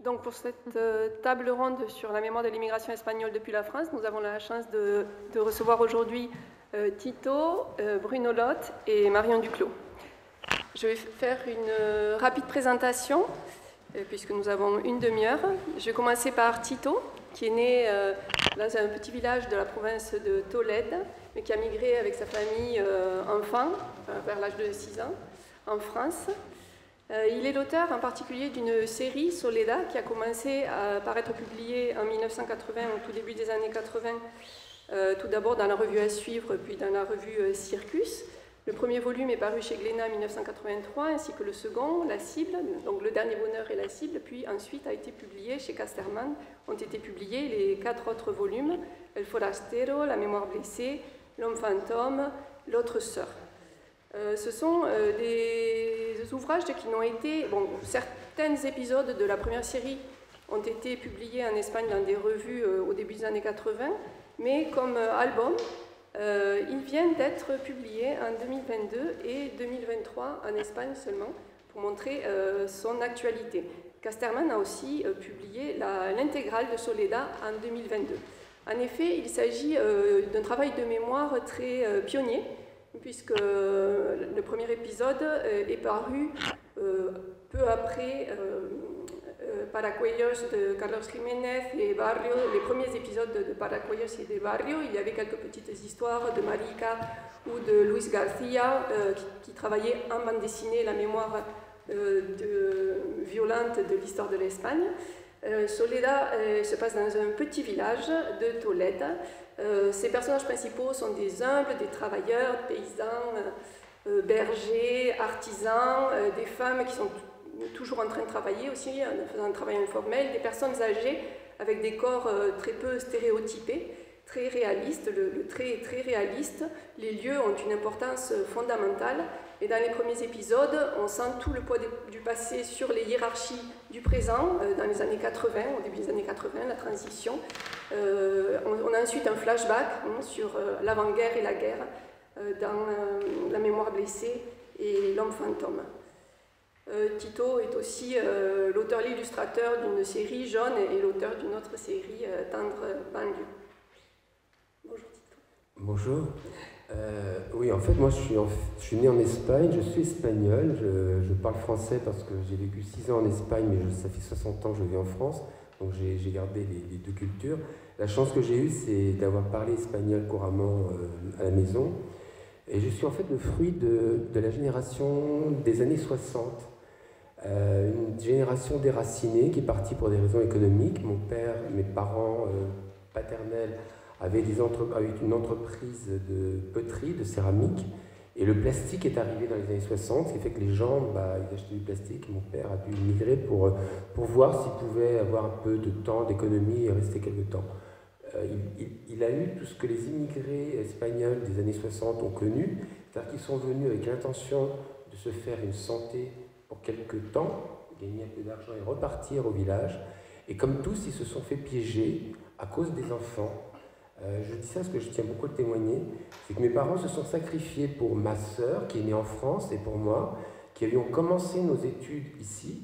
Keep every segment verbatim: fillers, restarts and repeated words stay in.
Donc pour cette euh, table ronde sur la mémoire de l'immigration espagnole depuis la France, nous avons la chance de, de recevoir aujourd'hui euh, Tito, euh, Bruno Lotte et Marion Duclos. Je vais faire une euh, rapide présentation, euh, puisque nous avons une demi-heure. Je vais commencer par Tito, qui est né euh, dans un petit village de la province de Tolède, mais qui a migré avec sa famille euh, enfant, euh, vers l'âge de six ans, en France. Euh, il est l'auteur en particulier d'une série, Soledad, qui a commencé à paraître publiée en mille neuf cent quatre-vingts, au tout début des années quatre-vingts, euh, tout d'abord dans la revue À Suivre, puis dans la revue euh, Circus. Le premier volume est paru chez Glénat en mille neuf cent quatre-vingt-trois, ainsi que le second, La Cible, donc Le Dernier Bonheur et La Cible, puis ensuite a été publié chez Casterman. Ont été publiés les quatre autres volumes, El Forastero, La Mémoire blessée, L'Homme fantôme, L'Autre sœur. Euh, ce sont euh, des ouvrages qui n'ont été... Bon, certains épisodes de la première série ont été publiés en Espagne dans des revues euh, au début des années quatre-vingts, mais comme euh, album, euh, ils viennent d'être publiés en deux mille vingt-deux et deux mille vingt-trois en Espagne seulement, pour montrer euh, son actualité. Casterman a aussi euh, publié l'intégrale de Soledad en deux mille vingt-deux. En effet, il s'agit euh, d'un travail de mémoire très euh, pionnier, puisque le premier épisode est paru peu après Paracuellos de Carlos Jiménez et Barrio, les premiers épisodes de Paracuellos et de Barrio. Il y avait quelques petites histoires de Marica ou de Luis Garcia qui, qui travaillaient en bande dessinée la mémoire de, violente de l'histoire de l'Espagne. Euh, Soledad euh, se passe dans un petit village de Tolède. Euh, ses personnages principaux sont des humbles, des travailleurs, paysans, euh, bergers, artisans, euh, des femmes qui sont toujours en train de travailler aussi, en faisant un travail informel, des personnes âgées avec des corps euh, très peu stéréotypés, très réalistes. Le, le trait est très réaliste. Les lieux ont une importance fondamentale. Et dans les premiers épisodes, on sent tout le poids du passé sur les hiérarchies du présent, euh, dans les années quatre-vingts, au début des années quatre-vingts, la transition. Euh, on, on a ensuite un flashback hein, sur euh, l'avant-guerre et la guerre, euh, dans euh, La Mémoire blessée et L'Homme fantôme. Euh, Tito est aussi euh, l'auteur et l'illustrateur d'une série Jaune et l'auteur d'une autre série euh, Tendre banlieue. Bonjour Tito. Bonjour. Euh, oui, en fait, moi, je suis, en, je suis né en Espagne, je suis espagnol, je, je parle français parce que j'ai vécu six ans en Espagne, mais je, ça fait soixante ans que je vis en France, donc j'ai gardé les, les deux cultures. La chance que j'ai eue, c'est d'avoir parlé espagnol couramment euh, à la maison, et je suis en fait le fruit de, de la génération des années soixante, euh, une génération déracinée qui est partie pour des raisons économiques. Mon père, mes parents euh, paternels, Avait, des entre... avait une entreprise de poterie, de céramique, et le plastique est arrivé dans les années soixante, ce qui fait que les gens, bah, ils achetaient du plastique. Mon père a dû migrer pour, pour voir s'il pouvait avoir un peu de temps, d'économie et rester quelque temps. Euh, il, il, il a eu tout ce que les immigrés espagnols des années soixante ont connu, c'est-à-dire qu'ils sont venus avec l'intention de se faire une santé pour quelque temps, gagner un peu d'argent et repartir au village. Et comme tous, ils se sont fait piéger à cause des enfants. Euh, je dis ça parce que je tiens beaucoup à le témoigner, c'est que mes parents se sont sacrifiés pour ma sœur qui est née en France et pour moi, qui avions commencé nos études ici,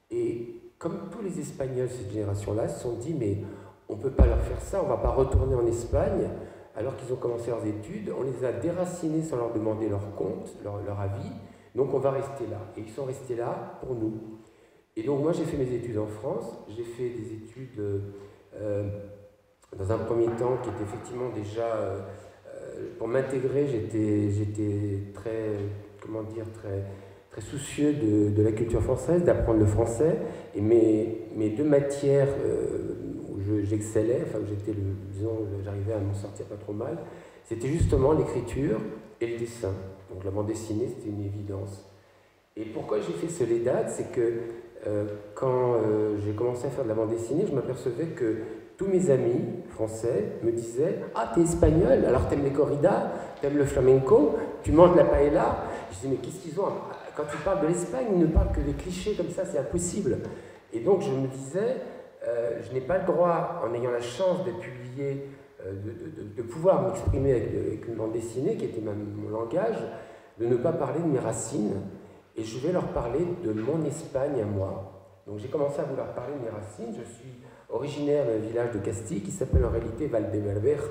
et comme tous les Espagnols de cette génération-là, se sont dit mais on ne peut pas leur faire ça, on ne va pas retourner en Espagne alors qu'ils ont commencé leurs études, on les a déracinés sans leur demander leur compte, leur, leur avis, donc on va rester là, et ils sont restés là pour nous. Et donc moi j'ai fait mes études en France, j'ai fait des études euh, dans un premier temps, qui était effectivement déjà, euh, pour m'intégrer, j'étais très, comment dire, très, très soucieux de, de la culture française, d'apprendre le français. Et mes, mes deux matières euh, où j'excellais, enfin où j'étais, disons, j'arrivais à m'en sortir pas trop mal, c'était justement l'écriture et le dessin. Donc la bande dessinée, c'était une évidence. Et pourquoi j'ai fait Soledad, c'est que euh, quand euh, j'ai commencé à faire de la bande dessinée, je m'apercevais que tous mes amis français me disaient « Ah, t'es espagnol, alors t'aimes les corridas, t'aimes le flamenco, tu manges la paella ?» Je disais « Mais qu'est-ce qu'ils ont? Quand tu parles de l'Espagne, ils ne parlent que des clichés comme ça, c'est impossible. » Et donc je me disais euh, « Je n'ai pas le droit, en ayant la chance d'être publié, euh, de, de, de, de pouvoir m'exprimer avec, avec une bande dessinée, qui était ma, mon langage, de ne pas parler de mes racines, et je vais leur parler de mon Espagne à moi. » Donc j'ai commencé à vouloir parler de mes racines. Je suis originaire d'un village de Castille qui s'appelle en réalité Valdeverdeja,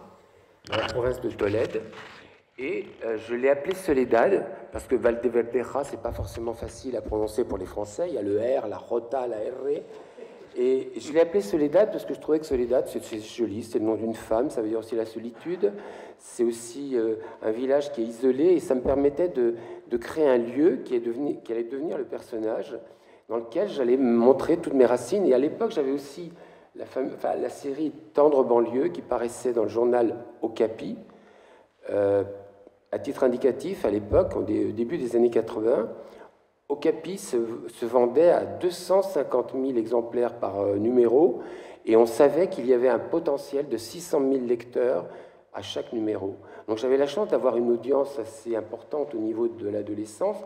dans la province de Tolède. Et euh, je l'ai appelé Soledad, parce que Valdeverdeja, c'est pas forcément facile à prononcer pour les Français. Il y a le R, la J, la R. Et je l'ai appelé Soledad parce que je trouvais que Soledad, c'est joli, c'est le nom d'une femme, ça veut dire aussi la solitude. C'est aussi euh, un village qui est isolé, et ça me permettait de, de créer un lieu qui, est devenu, qui allait devenir le personnage, dans lequel j'allais montrer toutes mes racines. Et à l'époque, j'avais aussi la, fam... enfin, la série Tendre banlieue qui paraissait dans le journal Okapi. Euh, à titre indicatif, à l'époque, au début des années quatre-vingts, Okapi se, se vendait à deux cent cinquante mille exemplaires par euh, numéro, et on savait qu'il y avait un potentiel de six cent mille lecteurs à chaque numéro. Donc j'avais la chance d'avoir une audience assez importante au niveau de l'adolescence,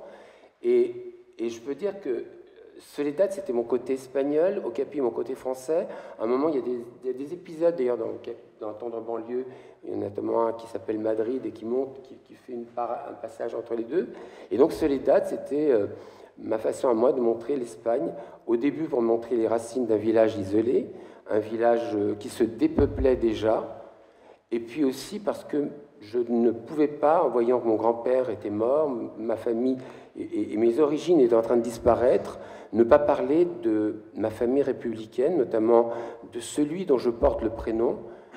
et, et je peux dire que Soledad, c'était mon côté espagnol, Okapi, mon côté français. À un moment, il y a des, il y a des épisodes, d'ailleurs, dans, dans Tendre banlieue, il y en a notamment un qui s'appelle Madrid et qui monte, qui, qui fait une part, un passage entre les deux. Et donc, Soledad, c'était euh, ma façon à moi de montrer l'Espagne, au début pour montrer les racines d'un village isolé, un village euh, qui se dépeuplait déjà, et puis aussi parce que je ne pouvais pas, en voyant que mon grand-père était mort, ma famille et, et mes origines étaient en train de disparaître, ne pas parler de ma famille républicaine, notamment de celui dont je porte le prénom,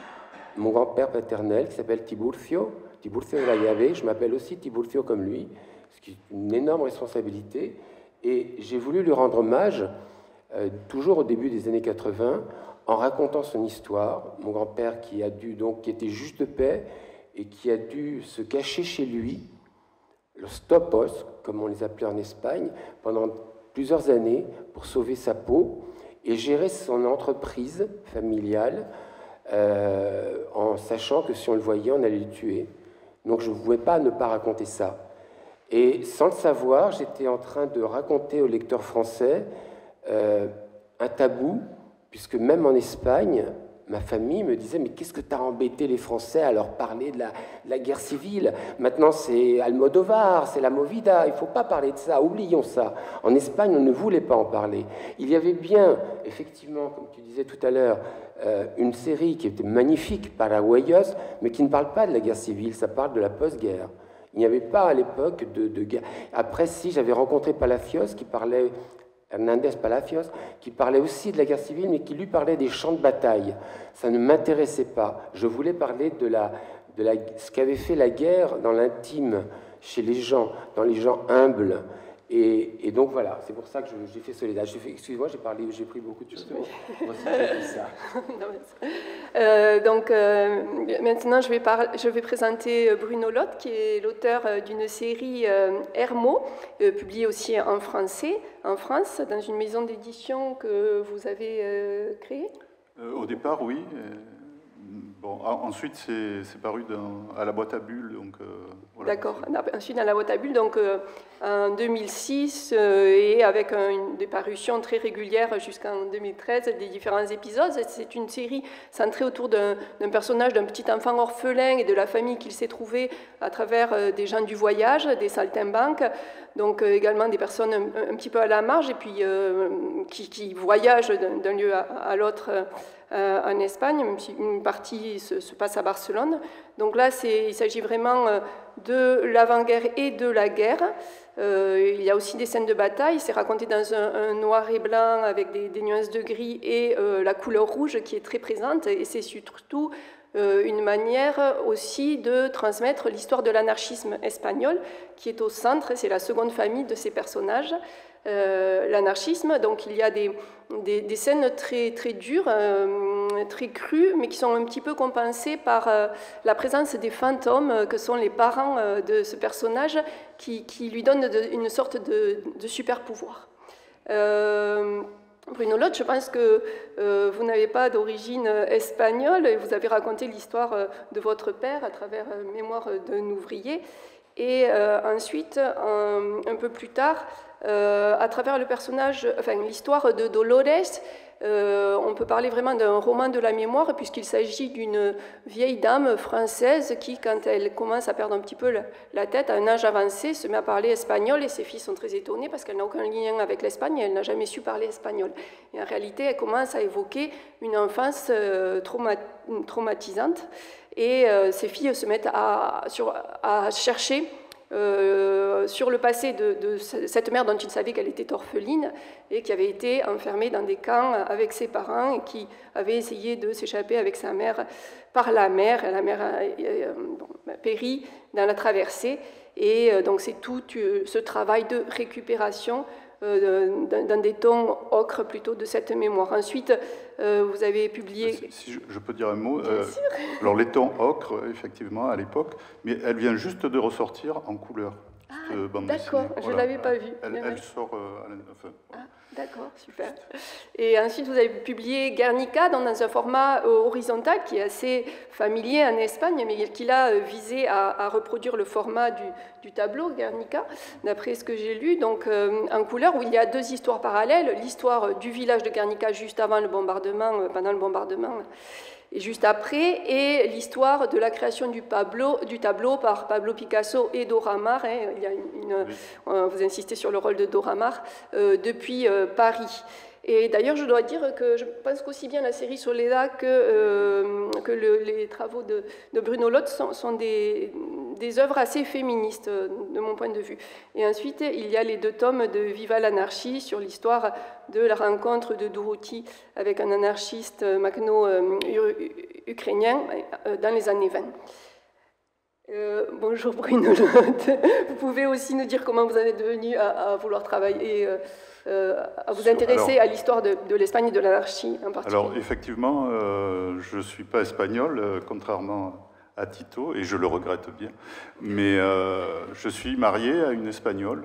mon grand-père paternel, qui s'appelle Tiburcio, Tiburcio de la Llave. Je m'appelle aussi Tiburcio comme lui, ce qui est une énorme responsabilité. Et j'ai voulu lui rendre hommage, euh, toujours au début des années quatre-vingts, en racontant son histoire. Mon grand-père qui a dû, donc, qui était juge de paix et qui a dû se cacher chez lui, los topos, comme on les appelait en Espagne, pendant plusieurs années pour sauver sa peau et gérer son entreprise familiale euh, en sachant que si on le voyait, on allait le tuer. Donc je ne pouvais pas ne pas raconter ça. Et sans le savoir, j'étais en train de raconter aux lecteurs français euh, un tabou, puisque même en Espagne, ma famille me disait « Mais qu'est-ce que tu as embêté les Français à leur parler de la, de la guerre civile? Maintenant, c'est Almodovar, c'est la Movida, il ne faut pas parler de ça, oublions ça. » En Espagne, on ne voulait pas en parler. Il y avait bien, effectivement, comme tu disais tout à l'heure, euh, une série qui était magnifique, Paraguayos, mais qui ne parle pas de la guerre civile, ça parle de la post-guerre. Il n'y avait pas à l'époque de, de guerre. Après, si, j'avais rencontré Palacios qui parlait... Hernandez Palacios, qui parlait aussi de la guerre civile, mais qui lui parlait des champs de bataille. Ça ne m'intéressait pas. Je voulais parler de, la, de la, ce qu'avait fait la guerre dans l'intime, chez les gens, dans les gens humbles. Et, et donc voilà, c'est pour ça que j'ai fait Soledad. Excusez-moi, j'ai parlé, j'ai pris beaucoup de choses. Moi aussi, j'ai fait ça. euh, donc euh, maintenant, je vais, je vais présenter Bruno Loth, qui est l'auteur d'une série euh, Hermo, euh, publiée aussi en français, en France, dans une maison d'édition que vous avez euh, créée. Euh, au départ, oui. Bon, ensuite, c'est paru dans, à la boîte à bulles. Euh, voilà. D'accord. Ensuite, dans la boîte à bulles, donc euh, en deux mille six, euh, et avec un, une, des parutions très régulières jusqu'en deux mille treize, des différents épisodes. C'est une série centrée autour d'un personnage, d'un petit enfant orphelin et de la famille qu'il s'est trouvé à travers euh, des gens du voyage, des saltimbanques, donc euh, également des personnes un, un petit peu à la marge, et puis euh, qui, qui voyagent d'un lieu à, à l'autre. Euh, Euh, en Espagne, même si une partie se, se passe à Barcelone. Donc là, il s'agit vraiment euh, de l'avant-guerre et de la guerre. Euh, il y a aussi des scènes de bataille, c'est raconté dans un, un noir et blanc avec des, des nuances de gris et euh, la couleur rouge qui est très présente, et c'est surtout euh, une manière aussi de transmettre l'histoire de l'anarchisme espagnol qui est au centre, c'est la seconde famille de ces personnages. Euh, l'anarchisme, donc il y a des, des, des scènes très, très dures, euh, très crues, mais qui sont un petit peu compensées par euh, la présence des fantômes euh, que sont les parents euh, de ce personnage qui, qui lui donnent de, une sorte de, de super pouvoir. Euh, Bruno Loth, je pense que euh, vous n'avez pas d'origine espagnole et vous avez raconté l'histoire de votre père à travers euh, Mémoire d'un ouvrier. Et euh, ensuite, un, un peu plus tard, euh, à travers le personnage, enfin l'histoire de Dolores, Euh, on peut parler vraiment d'un roman de la mémoire, puisqu'il s'agit d'une vieille dame française qui, quand elle commence à perdre un petit peu la, la tête, à un âge avancé, se met à parler espagnol, et ses filles sont très étonnées parce qu'elle n'a aucun lien avec l'Espagne, et elle n'a jamais su parler espagnol. Et en réalité, elle commence à évoquer une enfance euh, trauma traumatisante, et euh, ses filles se mettent à, sur, à chercher Euh, sur le passé de, de cette mère dont il savait qu'elle était orpheline et qui avait été enfermée dans des camps avec ses parents et qui avait essayé de s'échapper avec sa mère par la mer. La mère a euh, bon, péri dans la traversée, et euh, donc c'est tout euh, ce travail de récupération euh, dans, dans des tons ocre plutôt de cette mémoire. Ensuite, euh, vous avez publié... Si, si je, je peux dire un mot. Euh, alors les tons ocre, effectivement, à l'époque, mais elle vient juste de ressortir en couleur. Ah, d'accord, je ne l'avais pas vue. Elle, elle sort... Euh, à la, enfin, ah, d'accord, super. Et ensuite, vous avez publié Guernica dans un format euh, horizontal qui est assez familier en Espagne, mais qui l'a visé à, à reproduire le format du, du tableau Guernica, d'après ce que j'ai lu, donc euh, en couleur, où il y a deux histoires parallèles, l'histoire du village de Guernica juste avant le bombardement, euh, pendant le bombardement, et juste après, et l'histoire de la création du, Pablo, du tableau par Pablo Picasso et Dora Maar. Hein, il y a une, une, oui. euh, vous insistez sur le rôle de Dora Maar, euh, depuis euh, Paris. Et d'ailleurs, je dois dire que je pense qu'aussi bien la série Soledad que, euh, que le, les travaux de, de Bruno Lott sont, sont des, des œuvres assez féministes, de mon point de vue. Et ensuite, il y a les deux tomes de Viva l'anarchie sur l'histoire de la rencontre de Dorothy avec un anarchiste magno-ukrainien dans les années vingt. Euh, bonjour Bruno Lott. Vous pouvez aussi nous dire comment vous en êtes devenu à, à vouloir travailler, euh, euh, à vous intéresser alors, à l'histoire de, de l'Espagne et de l'anarchie en particulier. Alors effectivement, euh, je ne suis pas espagnol, euh, contrairement à Tito, et je le regrette bien, mais euh, je suis marié à une Espagnole,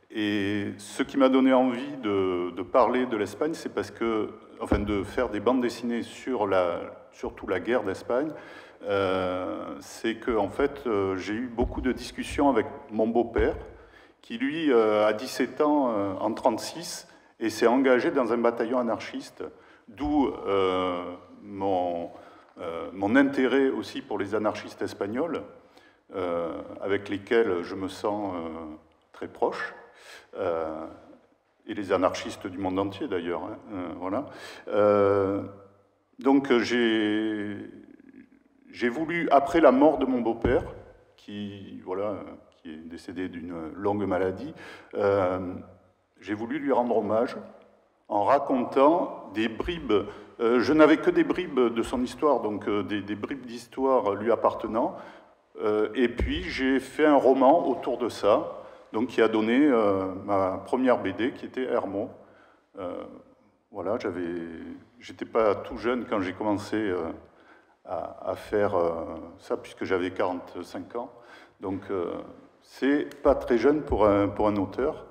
et ce qui m'a donné envie de, de parler de l'Espagne, c'est parce que, enfin de faire des bandes dessinées sur la, surtout la guerre d'Espagne, Euh, c'est que en fait, euh, j'ai eu beaucoup de discussions avec mon beau-père, qui lui euh, a dix-sept ans euh, en trente-six et s'est engagé dans un bataillon anarchiste, d'où euh, mon, euh, mon intérêt aussi pour les anarchistes espagnols, euh, avec lesquels je me sens euh, très proche, euh, et les anarchistes du monde entier d'ailleurs. Hein, euh, voilà. Euh, donc j'ai J'ai voulu, après la mort de mon beau-père, qui, voilà, qui est décédé d'une longue maladie, euh, j'ai voulu lui rendre hommage en racontant des bribes. Euh, je n'avais que des bribes de son histoire, donc euh, des, des bribes d'histoire lui appartenant. Euh, et puis j'ai fait un roman autour de ça, donc qui a donné euh, ma première B D, qui était Hermo. Euh, voilà, j'avais, j'étais pas tout jeune quand j'ai commencé. Euh, À, à faire euh, ça, puisque j'avais quarante-cinq ans. Donc, euh, c'est pas très jeune pour un, pour un auteur.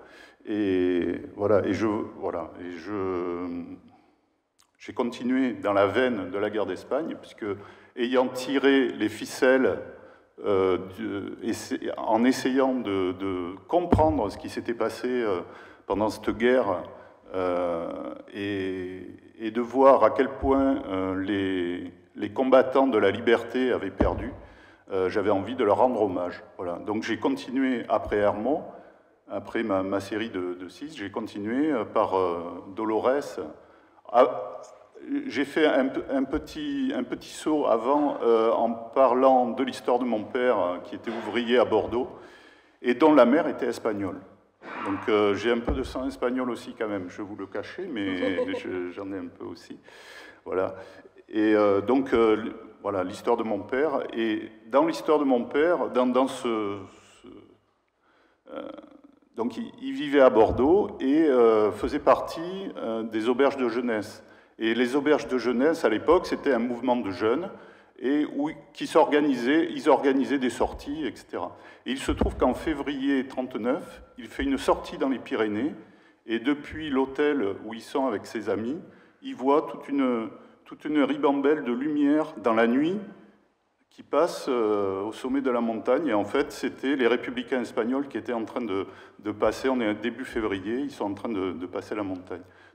Et voilà, et je, voilà, et je, j'ai continué dans la veine de la guerre d'Espagne, puisque ayant tiré les ficelles, euh, de, en essayant de, de comprendre ce qui s'était passé euh, pendant cette guerre, euh, et, et de voir à quel point euh, les les combattants de la liberté avaient perdu, euh, j'avais envie de leur rendre hommage. Voilà. Donc j'ai continué après Hermo, après ma, ma série de, de six, j'ai continué par euh, Dolores. Ah, j'ai fait un, un, petit, un petit saut avant euh, en parlant de l'histoire de mon père, qui était ouvrier à Bordeaux, et dont la mère était espagnole. Donc euh, j'ai un peu de sang espagnol aussi quand même, je vous le cachez, mais j'en ai un peu aussi. Voilà. Et euh, donc, euh, voilà, l'histoire de mon père. Et dans l'histoire de mon père, dans, dans ce... ce euh, donc, il, il vivait à Bordeaux et euh, faisait partie euh, des auberges de jeunesse. Et les auberges de jeunesse, à l'époque, c'était un mouvement de jeunes et où, qui s'organisaient, ils organisaient des sorties, et cetera. Et il se trouve qu'en février trente-neuf, il fait une sortie dans les Pyrénées et depuis l'hôtel où ils sont avec ses amis, il voit toute une... toute une ribambelle de lumière dans la nuit qui passe euh, au sommet de la montagne. Et en fait, c'était les républicains espagnols qui étaient en train de, de passer, on est début février, ils sont en train de, de passer la montagne.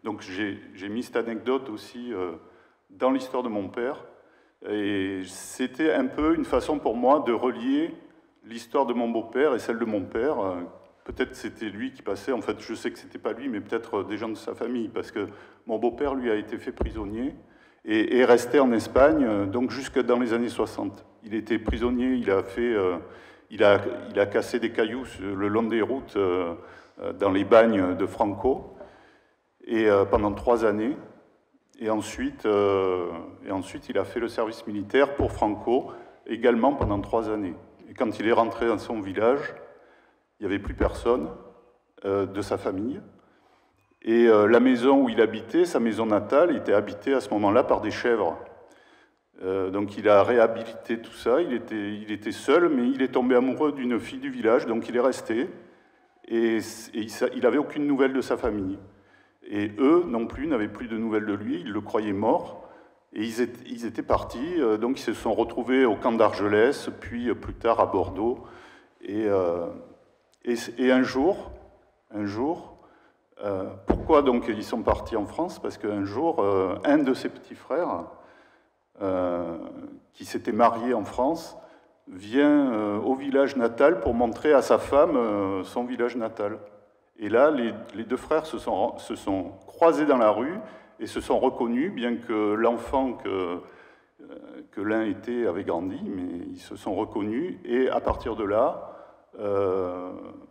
Donc j'ai mis cette anecdote aussi euh, dans l'histoire de mon père. Et c'était un peu une façon pour moi de relier l'histoire de mon beau-père et celle de mon père. Peut-être que c'était lui qui passait, en fait je sais que c'était pas lui, mais peut-être des gens de sa famille, parce que mon beau-père lui a été fait prisonnier et est resté en Espagne, donc jusque dans les années soixante. Il était prisonnier, il a fait, euh, il a, il a cassé des cailloux le long des routes euh, dans les bagnes de Franco, et euh, pendant trois années. Et ensuite, euh, et ensuite, il a fait le service militaire pour Franco, également pendant trois années. Et quand il est rentré dans son village, il n'y avait plus personne euh, de sa famille. Et euh, la maison où il habitait, sa maison natale, était habitée à ce moment-là par des chèvres. Euh, donc il a réhabilité tout ça, il était, il était seul, mais il est tombé amoureux d'une fille du village, donc il est resté. Et, et il n'avait aucune nouvelle de sa famille. Et eux, non plus, n'avaient plus de nouvelles de lui, ils le croyaient mort. Et ils étaient, ils étaient partis, euh, donc ils se sont retrouvés au camp d'Argelès, puis euh, plus tard à Bordeaux. Et... Euh, Et, et un jour, un jour, euh, pourquoi donc ils sont partis en France? Parce qu'un jour, euh, un de ses petits frères, euh, qui s'était marié en France, vient euh, au village natal pour montrer à sa femme euh, son village natal. Et là, les, les deux frères se sont, se sont croisés dans la rue et se sont reconnus, bien que l'enfant que, euh, que l'un était avait grandi, mais ils se sont reconnus. Et à partir de là, Euh,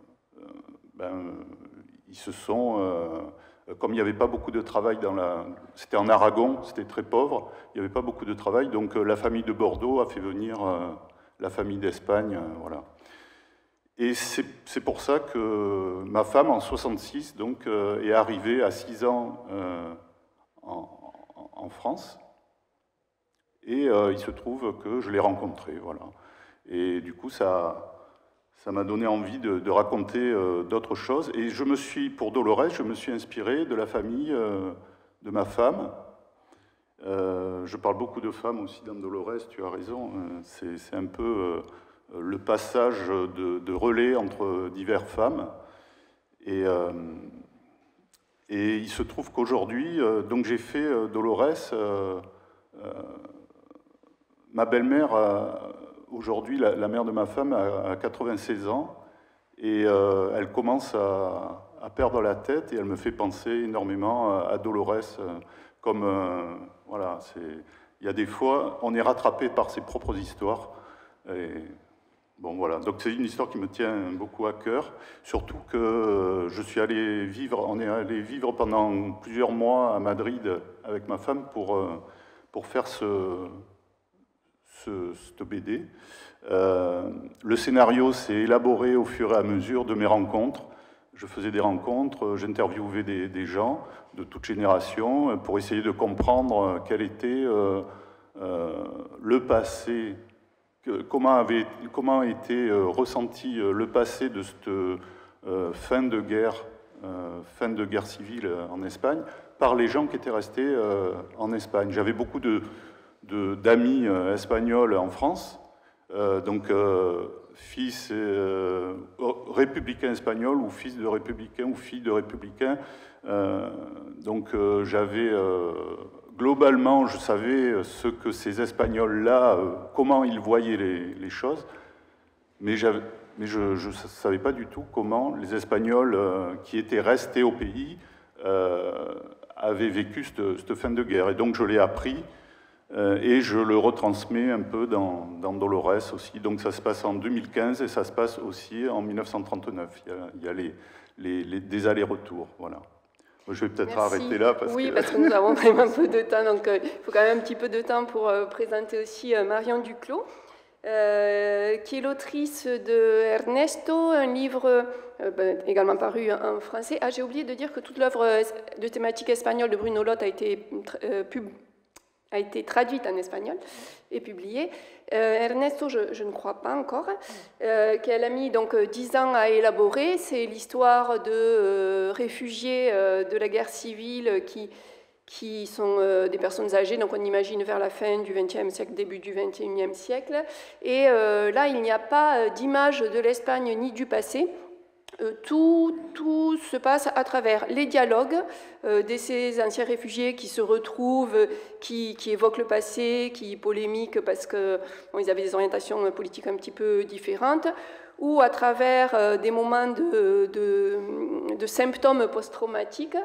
ben, ils se sont, euh, comme il n'y avait pas beaucoup de travail dans la... C'était en Aragon, c'était très pauvre, il n'y avait pas beaucoup de travail, donc euh, la famille de Bordeaux a fait venir euh, la famille d'Espagne, euh, voilà. Et c'est pour ça que ma femme, en soixante-six, donc, euh, est arrivée à six ans euh, en, en France, et euh, il se trouve que je l'ai rencontrée, voilà. Et du coup, ça... Ça m'a donné envie de, de raconter euh, d'autres choses. Et je me suis, pour Dolores, je me suis inspiré de la famille euh, de ma femme. Euh, je parle beaucoup de femmes aussi dans Dolores, tu as raison. Euh, c'est un peu euh, le passage de, de relais entre diverses femmes. Et, euh, et il se trouve qu'aujourd'hui, euh, donc j'ai fait euh, Dolores, euh, euh, ma belle-mère... Aujourd'hui, la, la mère de ma femme a, a quatre-vingt-seize ans et euh, elle commence à, à perdre la tête et elle me fait penser énormément à, à Dolores. Euh, comme, euh, voilà, il y a des fois, on est rattrapé par ses propres histoires. Et, bon, voilà. Donc c'est une histoire qui me tient beaucoup à cœur, surtout que euh, je suis allé vivre, on est allé vivre pendant plusieurs mois à Madrid avec ma femme pour, euh, pour faire ce... Ce, ce B D. Euh, le scénario s'est élaboré au fur et à mesure de mes rencontres. Je faisais des rencontres, j'interviewais des, des gens de toute génération pour essayer de comprendre quel était euh, euh, le passé, que, comment, avait, comment était euh, ressenti le passé de cette euh, fin de guerre, euh, fin de guerre civile en Espagne, par les gens qui étaient restés euh, en Espagne. J'avais beaucoup de d'amis euh, espagnols en France, euh, donc euh, fils euh, républicains espagnols ou fils de républicains ou filles de républicains. Euh, donc euh, j'avais, euh, globalement, je savais ce que ces Espagnols-là, euh, comment ils voyaient les, les choses, mais, mais je ne savais pas du tout comment les Espagnols euh, qui étaient restés au pays euh, avaient vécu cette, cette fin de guerre. Et donc je l'ai appris, et je le retransmets un peu dans, dans Dolores aussi. Donc ça se passe en deux mille quinze et ça se passe aussi en mille neuf cent trente-neuf. Il y a, il y a les, les, les, des allers-retours. Voilà. Je vais peut-être arrêter là. Parce oui, que... parce que nous avons vraiment peu de temps. Donc euh, il faut quand même un petit peu de temps pour euh, présenter aussi euh, Marion Duclos, euh, qui est l'autrice de Ernesto, un livre euh, ben, également paru en français. Ah, j'ai oublié de dire que toute l'œuvre de thématique espagnole de Bruno Lott a été euh, publiée a été traduite en espagnol et publiée. Euh, Ernesto, je, je ne crois pas encore, euh, qu'elle a mis donc dix ans à élaborer. C'est l'histoire de euh, réfugiés euh, de la guerre civile qui, qui sont euh, des personnes âgées, donc on imagine vers la fin du vingtième siècle, début du vingt et unième siècle. Et euh, là, il n'y a pas d'image de l'Espagne ni du passé. euh, tout, tout se passe à travers les dialogues euh, de ces anciens réfugiés qui se retrouvent, qui, qui évoquent le passé, qui polémiquent parce qu'ils bon, avaient des orientations politiques un petit peu différentes, ou à travers euh, des moments de, de, de symptômes post-traumatiques.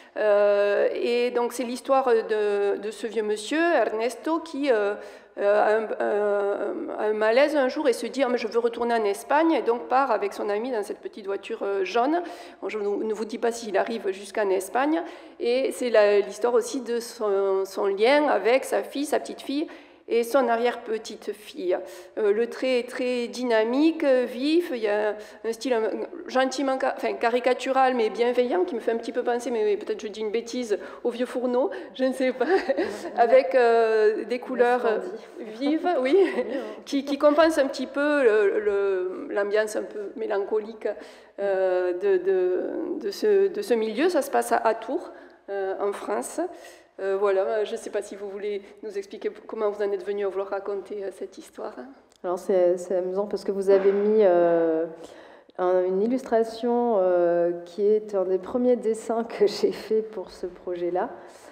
Euh, et donc c'est l'histoire de, de ce vieux monsieur, Ernesto, qui euh, a, un, un, un malaise un jour et se dit oh, mais je veux retourner en Espagne, et donc part avec son ami dans cette petite voiture jaune. Bon, je ne vous dis pas s'il arrive jusqu'en Espagne. Et c'est l'histoire aussi de son, son lien avec sa fille, sa petite fille, et son arrière-petite-fille. Euh, le trait est très dynamique, vif, il y a un style gentiment enfin, caricatural, mais bienveillant, qui me fait un petit peu penser, mais peut-être je dis une bêtise, au vieux fourneau, je ne sais pas, avec euh, des couleurs vives, oui, qui, qui compensent un petit peu l'ambiance un peu mélancolique euh, de, de, de, ce, de ce milieu. Ça se passe à, à Tours, euh, en France. Euh, voilà, je ne sais pas si vous voulez nous expliquer comment vous en êtes venu à vouloir raconter euh, cette histoire. Alors c'est amusant parce que vous avez mis euh, un, une illustration euh, qui est un des premiers dessins que j'ai fait pour ce projet-là,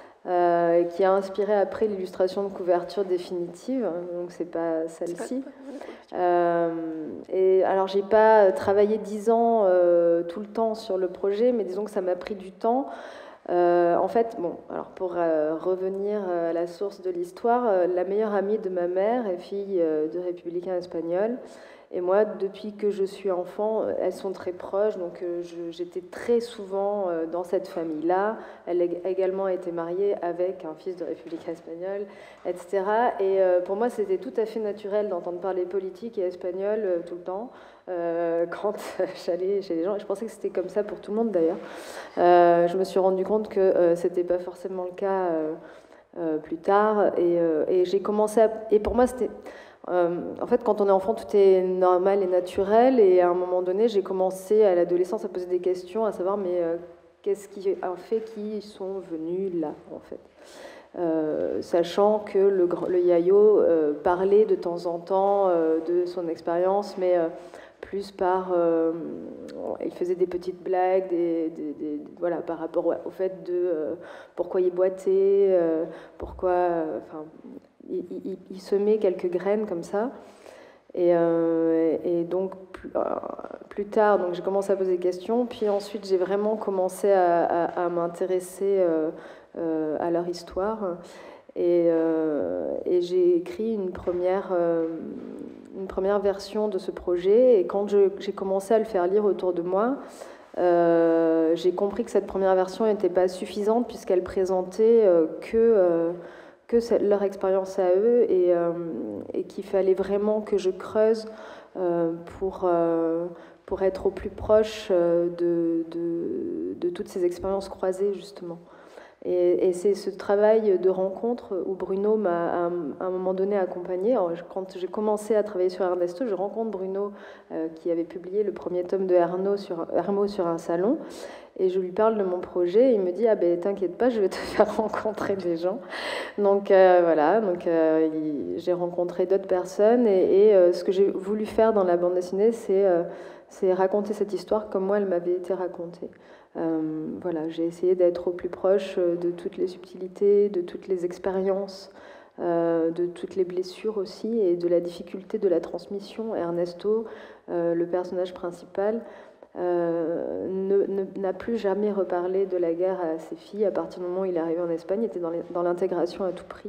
euh, qui a inspiré après l'illustration de couverture définitive, donc c'est pas celle-ci. Euh, et alors j'ai pas travaillé dix ans euh, tout le temps sur le projet, mais disons que ça m'a pris du temps. Euh, en fait, bon, alors pour euh, revenir à la source de l'histoire, euh, la meilleure amie de ma mère est fille euh, de républicains espagnols. Et moi, depuis que je suis enfant, elles sont très proches, donc euh, j'étais très souvent euh, dans cette famille-là. Elle a également été mariée avec un fils de républicain espagnol, et cetera. Et euh, pour moi, c'était tout à fait naturel d'entendre parler politique et espagnol euh, tout le temps, euh, quand j'allais chez les gens. Et je pensais que c'était comme ça pour tout le monde, d'ailleurs. Euh, je me suis rendu compte que euh, c'était pas forcément le cas euh, euh, plus tard. Et, euh, et j'ai commencé à... Et pour moi, c'était... Euh, en fait, quand on est enfant, tout est normal et naturel. Et à un moment donné, j'ai commencé à l'adolescence à poser des questions, à savoir, mais euh, qu'est-ce qui a fait qu'ils sont venus là, en fait, euh, sachant que le, le yayo euh, parlait de temps en temps euh, de son expérience, mais euh, plus par, euh, il faisait des petites blagues, des, des, des, voilà, par rapport au fait de euh, pourquoi il boitait, euh, pourquoi, enfin. Il, il, il semait quelques graines comme ça. Et, euh, et donc, plus, euh, plus tard, donc j'ai commencé à poser des questions. Puis ensuite, j'ai vraiment commencé à, à, à m'intéresser euh, euh, à leur histoire. Et, euh, et j'ai écrit une première, euh, une première version de ce projet. Et quand j'ai commencé à le faire lire autour de moi, euh, j'ai compris que cette première version n'était pas suffisante puisqu'elle présentait euh, que... Euh, que leur expérience à eux et, euh, et qu'il fallait vraiment que je creuse euh, pour, euh, pour être au plus proche de, de, de toutes ces expériences croisées, justement. Et, et c'est ce travail de rencontre où Bruno m'a à un moment donné accompagné. Alors, quand j'ai commencé à travailler sur Ernesto, je rencontre Bruno euh, qui avait publié le premier tome de Hermo sur, Hermo sur un salon. Et je lui parle de mon projet, et il me dit « Ah ben t'inquiète pas, je vais te faire rencontrer des gens. » Donc euh, voilà, donc, euh, j'ai rencontré d'autres personnes, et, et euh, ce que j'ai voulu faire dans la bande dessinée, c'est euh, raconter cette histoire comme moi elle m'avait été racontée. Euh, voilà, j'ai essayé d'être au plus proche de toutes les subtilités, de toutes les expériences, euh, de toutes les blessures aussi, et de la difficulté de la transmission. Ernesto, euh, le personnage principal, Euh, n'a plus jamais reparlé de la guerre à ses filles à partir du moment où il est arrivé en Espagne. Il était dans l'intégration à tout prix.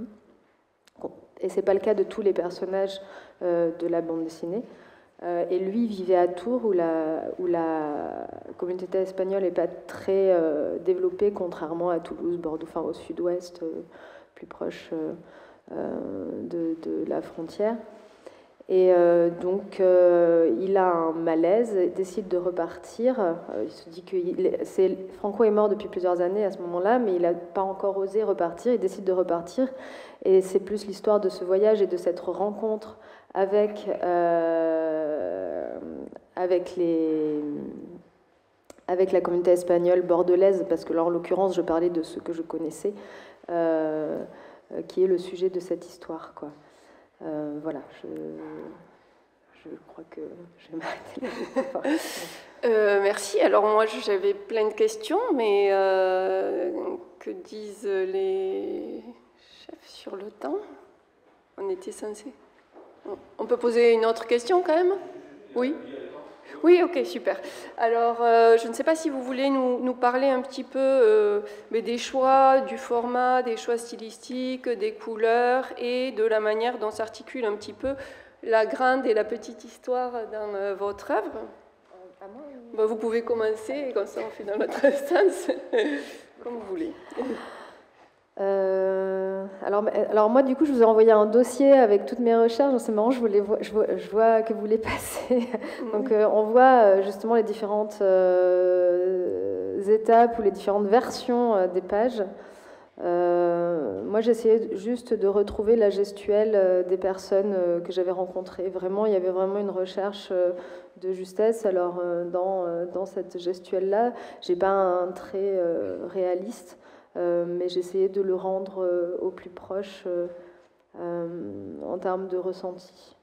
Et c'est pas le cas de tous les personnages euh, de la bande dessinée. Euh, et lui vivait à Tours, où la, où la communauté espagnole n'est pas très euh, développée, contrairement à Toulouse, Bordeaux, enfin au sud-ouest, euh, plus proche euh, de, de la frontière. Et euh, donc, euh, il a un malaise, décide de repartir. Euh, il se dit que il, Franco est mort depuis plusieurs années à ce moment-là, mais il n'a pas encore osé repartir. Il décide de repartir. Et c'est plus l'histoire de ce voyage et de cette rencontre avec, euh, avec, les, avec la communauté espagnole bordelaise, parce que là, en l'occurrence, je parlais de ce que je connaissais, euh, qui est le sujet de cette histoire, quoi. Euh, voilà, je, je crois que je vais m'arrêter là. euh, merci. Alors moi, j'avais plein de questions, mais euh, que disent les chefs sur le temps? On était censé... On peut poser une autre question quand même? Oui. Oui, ok, super. Alors, euh, je ne sais pas si vous voulez nous, nous parler un petit peu euh, mais des choix, du format, des choix stylistiques, des couleurs et de la manière dont s'articule un petit peu la grande et la petite histoire dans euh, votre œuvre. Euh, bon, vous pouvez commencer, et comme ça on fait dans l'autre sens, comme vous voulez. Euh, alors, alors moi, du coup, je vous ai envoyé un dossier avec toutes mes recherches. C'est marrant, je, vous les vois, je, vois, je vois que vous les passez. Donc, euh, on voit justement les différentes euh, étapes ou les différentes versions euh, des pages. Euh, moi, j'essayais juste de retrouver la gestuelle euh, des personnes euh, que j'avais rencontrées. Vraiment, il y avait vraiment une recherche euh, de justesse. Alors, euh, dans, euh, dans cette gestuelle-là, j'ai pas un trait euh, réaliste. Euh, mais j'essayais de le rendre euh, au plus proche euh, euh, en termes de ressenti.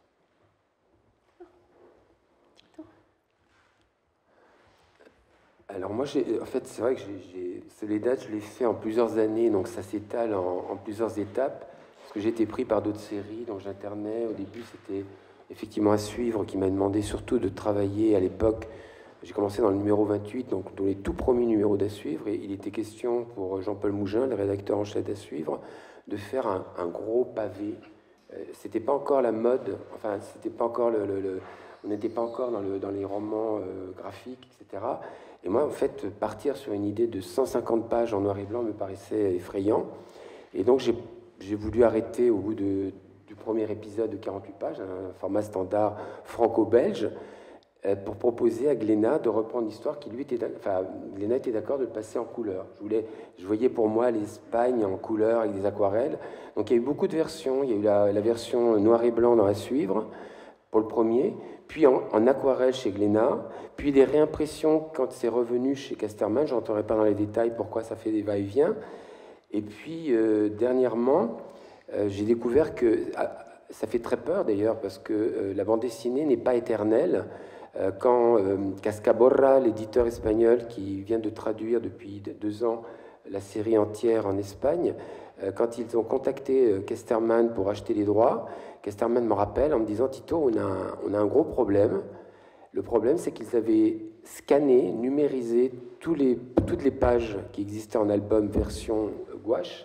Alors moi, en fait, c'est vrai que Soledad, je l'ai fait en plusieurs années, donc ça s'étale en, en plusieurs étapes, parce que j'ai été pris par d'autres séries, donc j'internais. Au début, c'était effectivement À Suivre qui m'a demandé surtout de travailler à l'époque. J'ai commencé dans le numéro vingt-huit, donc dans les tout premiers numéros d'À Suivre, et il était question pour Jean-Paul Mougin, le rédacteur en chef d'À Suivre, de faire un, un gros pavé. Euh, c'était pas encore la mode, enfin, c'était pas encore le, le, le on n'était pas encore dans, le, dans les romans euh, graphiques, et cetera. Et moi, en fait, partir sur une idée de cent cinquante pages en noir et blanc me paraissait effrayant. Et donc, j'ai, j'ai voulu arrêter au bout de, du premier épisode de quarante-huit pages, un format standard franco-belge, pour proposer à Glénat de reprendre l'histoire qui lui était, enfin, Glénat était d'accord de le passer en couleur. Je voulais, je voyais pour moi l'Espagne en couleur avec des aquarelles. Donc il y a eu beaucoup de versions. Il y a eu la, la version noir et blanc dans À Suivre pour le premier, puis en, en aquarelle chez Glénat, puis des réimpressions quand c'est revenu chez Casterman. Je n'entrerai pas dans les détails pourquoi ça fait des va-et-vient. Et puis euh, dernièrement, euh, j'ai découvert que ah, ça fait très peur d'ailleurs parce que euh, la bande dessinée n'est pas éternelle. Quand euh, Cascaborra, l'éditeur espagnol qui vient de traduire depuis deux ans la série entière en Espagne, euh, quand ils ont contacté euh, Casterman pour acheter les droits, Casterman me rappelle en me disant « Tito, on a, un, on a un gros problème. Le problème, c'est qu'ils avaient scanné, numérisé tous les, toutes les pages qui existaient en album version gouache,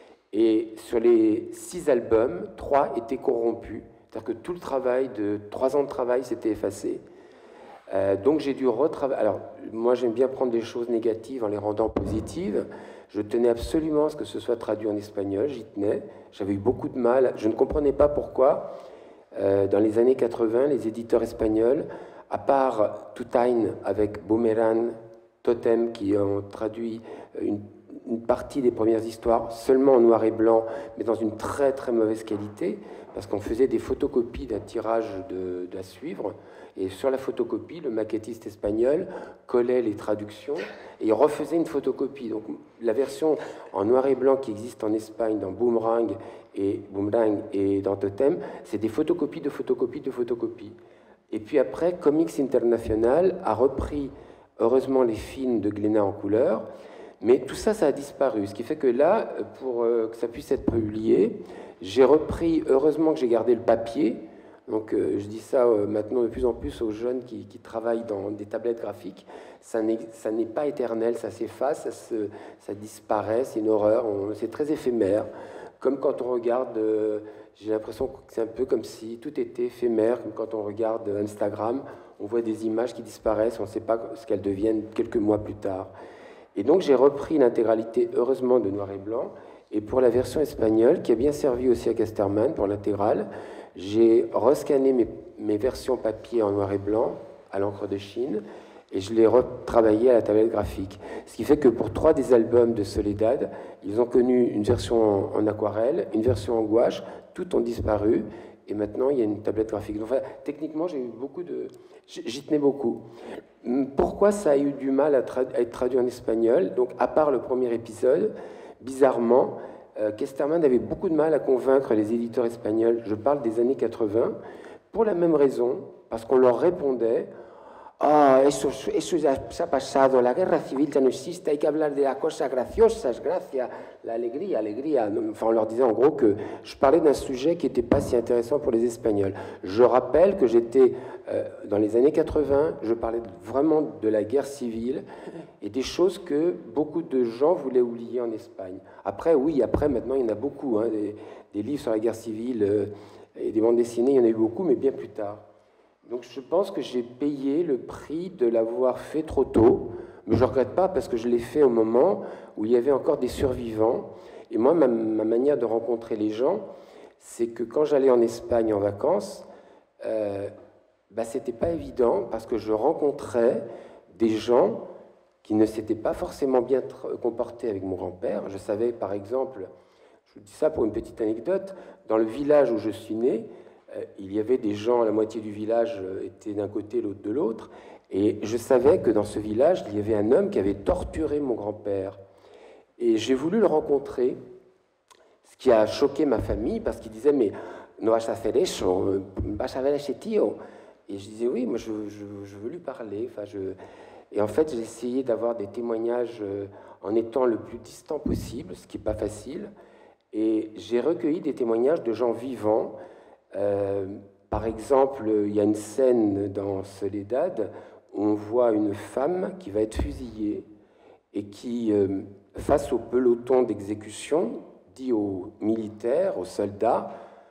et sur les six albums, trois étaient corrompus. C'est-à-dire que tout le travail de trois ans de travail s'était effacé. Euh, donc j'ai dû retravailler. Alors moi j'aime bien prendre des choses négatives en les rendant positives. Je tenais absolument à ce que ce soit traduit en espagnol, j'y tenais. J'avais eu beaucoup de mal. Je ne comprenais pas pourquoi, euh, dans les années quatre-vingts, les éditeurs espagnols, à part Tutain avec Boomerang, Totem, qui ont traduit une, une partie des premières histoires seulement en noir et blanc, mais dans une très très mauvaise qualité, parce qu'on faisait des photocopies d'un tirage de, d'À Suivre. Et sur la photocopie, le maquettiste espagnol collait les traductions et il refaisait une photocopie. Donc la version en noir et blanc qui existe en Espagne dans Boomerang et, Boomerang et dans Totem, c'est des photocopies de photocopies de photocopies. Et puis après, Comics International a repris, heureusement, les films de Glénat en couleur, mais tout ça, ça a disparu. Ce qui fait que là, pour que ça puisse être publié, j'ai repris, heureusement que j'ai gardé le papier. Donc euh, je dis ça euh, maintenant de plus en plus aux jeunes qui, qui travaillent dans des tablettes graphiques. Ça n'est, ça n'est pas éternel, ça s'efface, ça, se, ça disparaît, c'est une horreur, on, c'est très éphémère. Comme quand on regarde, euh, j'ai l'impression que c'est un peu comme si tout était éphémère, comme quand on regarde Instagram, on voit des images qui disparaissent, on ne sait pas ce qu'elles deviennent quelques mois plus tard. Et donc j'ai repris l'intégralité, heureusement, de noir et blanc, et pour la version espagnole, qui a bien servi aussi à Casterman pour l'intégrale, j'ai rescanné mes, mes versions papier en noir et blanc à l'encre de Chine et je l'ai retravaillé à la tablette graphique. Ce qui fait que pour trois des albums de Soledad, ils ont connu une version en, en aquarelle, une version en gouache, toutes ont disparu et maintenant il y a une tablette graphique. Donc, enfin, techniquement, j'ai eu beaucoup de... J'y tenais beaucoup. Pourquoi ça a eu du mal à, tra- à être traduit en espagnol? Donc, à part le premier épisode, bizarrement, Euh, Casterman avait beaucoup de mal à convaincre les éditeurs espagnols, je parle des années quatre-vingts, pour la même raison, parce qu'on leur répondait « Ah, oh, eso, eso ya se ha pasado, la guerra civil ya no existe, hay que hablar de las cosas graciosas, gracias, la alegría, alegría ». Enfin, on leur disait en gros que je parlais d'un sujet qui n'était pas si intéressant pour les Espagnols. Je rappelle que j'étais, euh, dans les années quatre-vingt, je parlais vraiment de la guerre civile et des choses que beaucoup de gens voulaient oublier en Espagne. Après, oui, après, maintenant, il y en a beaucoup, hein, des, des livres sur la guerre civile euh, et des bandes dessinées, il y en a eu beaucoup, mais bien plus tard. Donc je pense que j'ai payé le prix de l'avoir fait trop tôt, mais je ne regrette pas parce que je l'ai fait au moment où il y avait encore des survivants. Et moi, ma, ma manière de rencontrer les gens, c'est que quand j'allais en Espagne en vacances, euh, bah, ce n'était pas évident parce que je rencontrais des gens qui ne s'étaient pas forcément bien comportés avec mon grand-père. Je savais, par exemple, je vous dis ça pour une petite anecdote, dans le village où je suis né, il y avait des gens, la moitié du village était d'un côté, l'autre de l'autre, et je savais que dans ce village, il y avait un homme qui avait torturé mon grand-père. Et j'ai voulu le rencontrer, ce qui a choqué ma famille, parce qu'il disait « Mais no vas a hacer eso, vas a ver a ese tío ». Et je disais « Oui, moi je, je, je veux lui parler ». Enfin, je... Et en fait, j'ai essayé d'avoir des témoignages en étant le plus distant possible, ce qui n'est pas facile. Et j'ai recueilli des témoignages de gens vivants. Euh, par exemple, il y a une scène dans Soledad où on voit une femme qui va être fusillée et qui, euh, face au peloton d'exécution, dit aux militaires, aux soldats,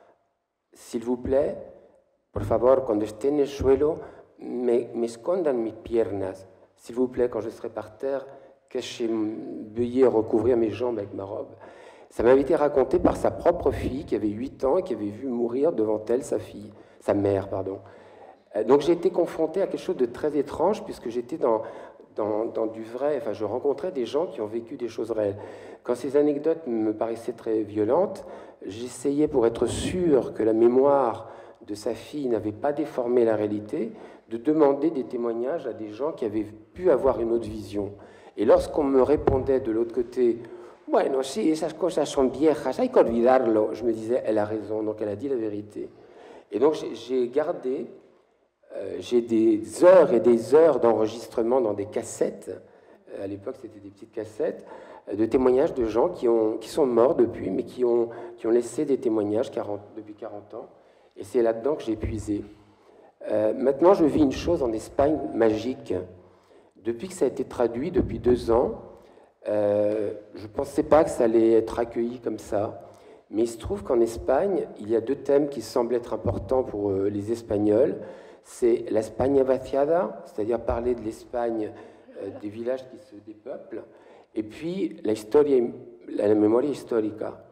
« S'il vous plaît, por favor, cuando esté en el suelo, me, me escondan mis piernas. S'il vous plaît, quand je serai par terre, cachez, veuillez recouvrir mes jambes avec ma robe. » Ça m'avait été raconté par sa propre fille, qui avait huit ans et qui avait vu mourir devant elle sa fille, sa mère, pardon. Donc j'ai été confronté à quelque chose de très étrange, puisque j'étais dans, dans, dans du vrai, enfin je rencontrais des gens qui ont vécu des choses réelles. Quand ces anecdotes me paraissaient très violentes, j'essayais, pour être sûr que la mémoire de sa fille n'avait pas déformé la réalité, de demander des témoignages à des gens qui avaient pu avoir une autre vision. Et lorsqu'on me répondait de l'autre côté, Bueno, sí, esas cosas son viejas, hay que olvidarlo. Je me disais, elle a raison, donc elle a dit la vérité. Et donc j'ai gardé, euh, j'ai des heures et des heures d'enregistrement dans des cassettes, à l'époque c'était des petites cassettes, de témoignages de gens qui, ont, qui sont morts depuis, mais qui ont, qui ont laissé des témoignages quarante, depuis quarante ans. Et c'est là-dedans que j'ai puisé. Euh, maintenant, je vis une chose en Espagne magique. Depuis que ça a été traduit, depuis deux ans, Euh, je ne pensais pas que ça allait être accueilli comme ça, mais il se trouve qu'en Espagne, il y a deux thèmes qui semblent être importants pour euh, les Espagnols. C'est l'España vaciada, c'est-à-dire parler de l'Espagne, euh, des villages qui se dépeuplent, et puis la, historia, la mémoire historica.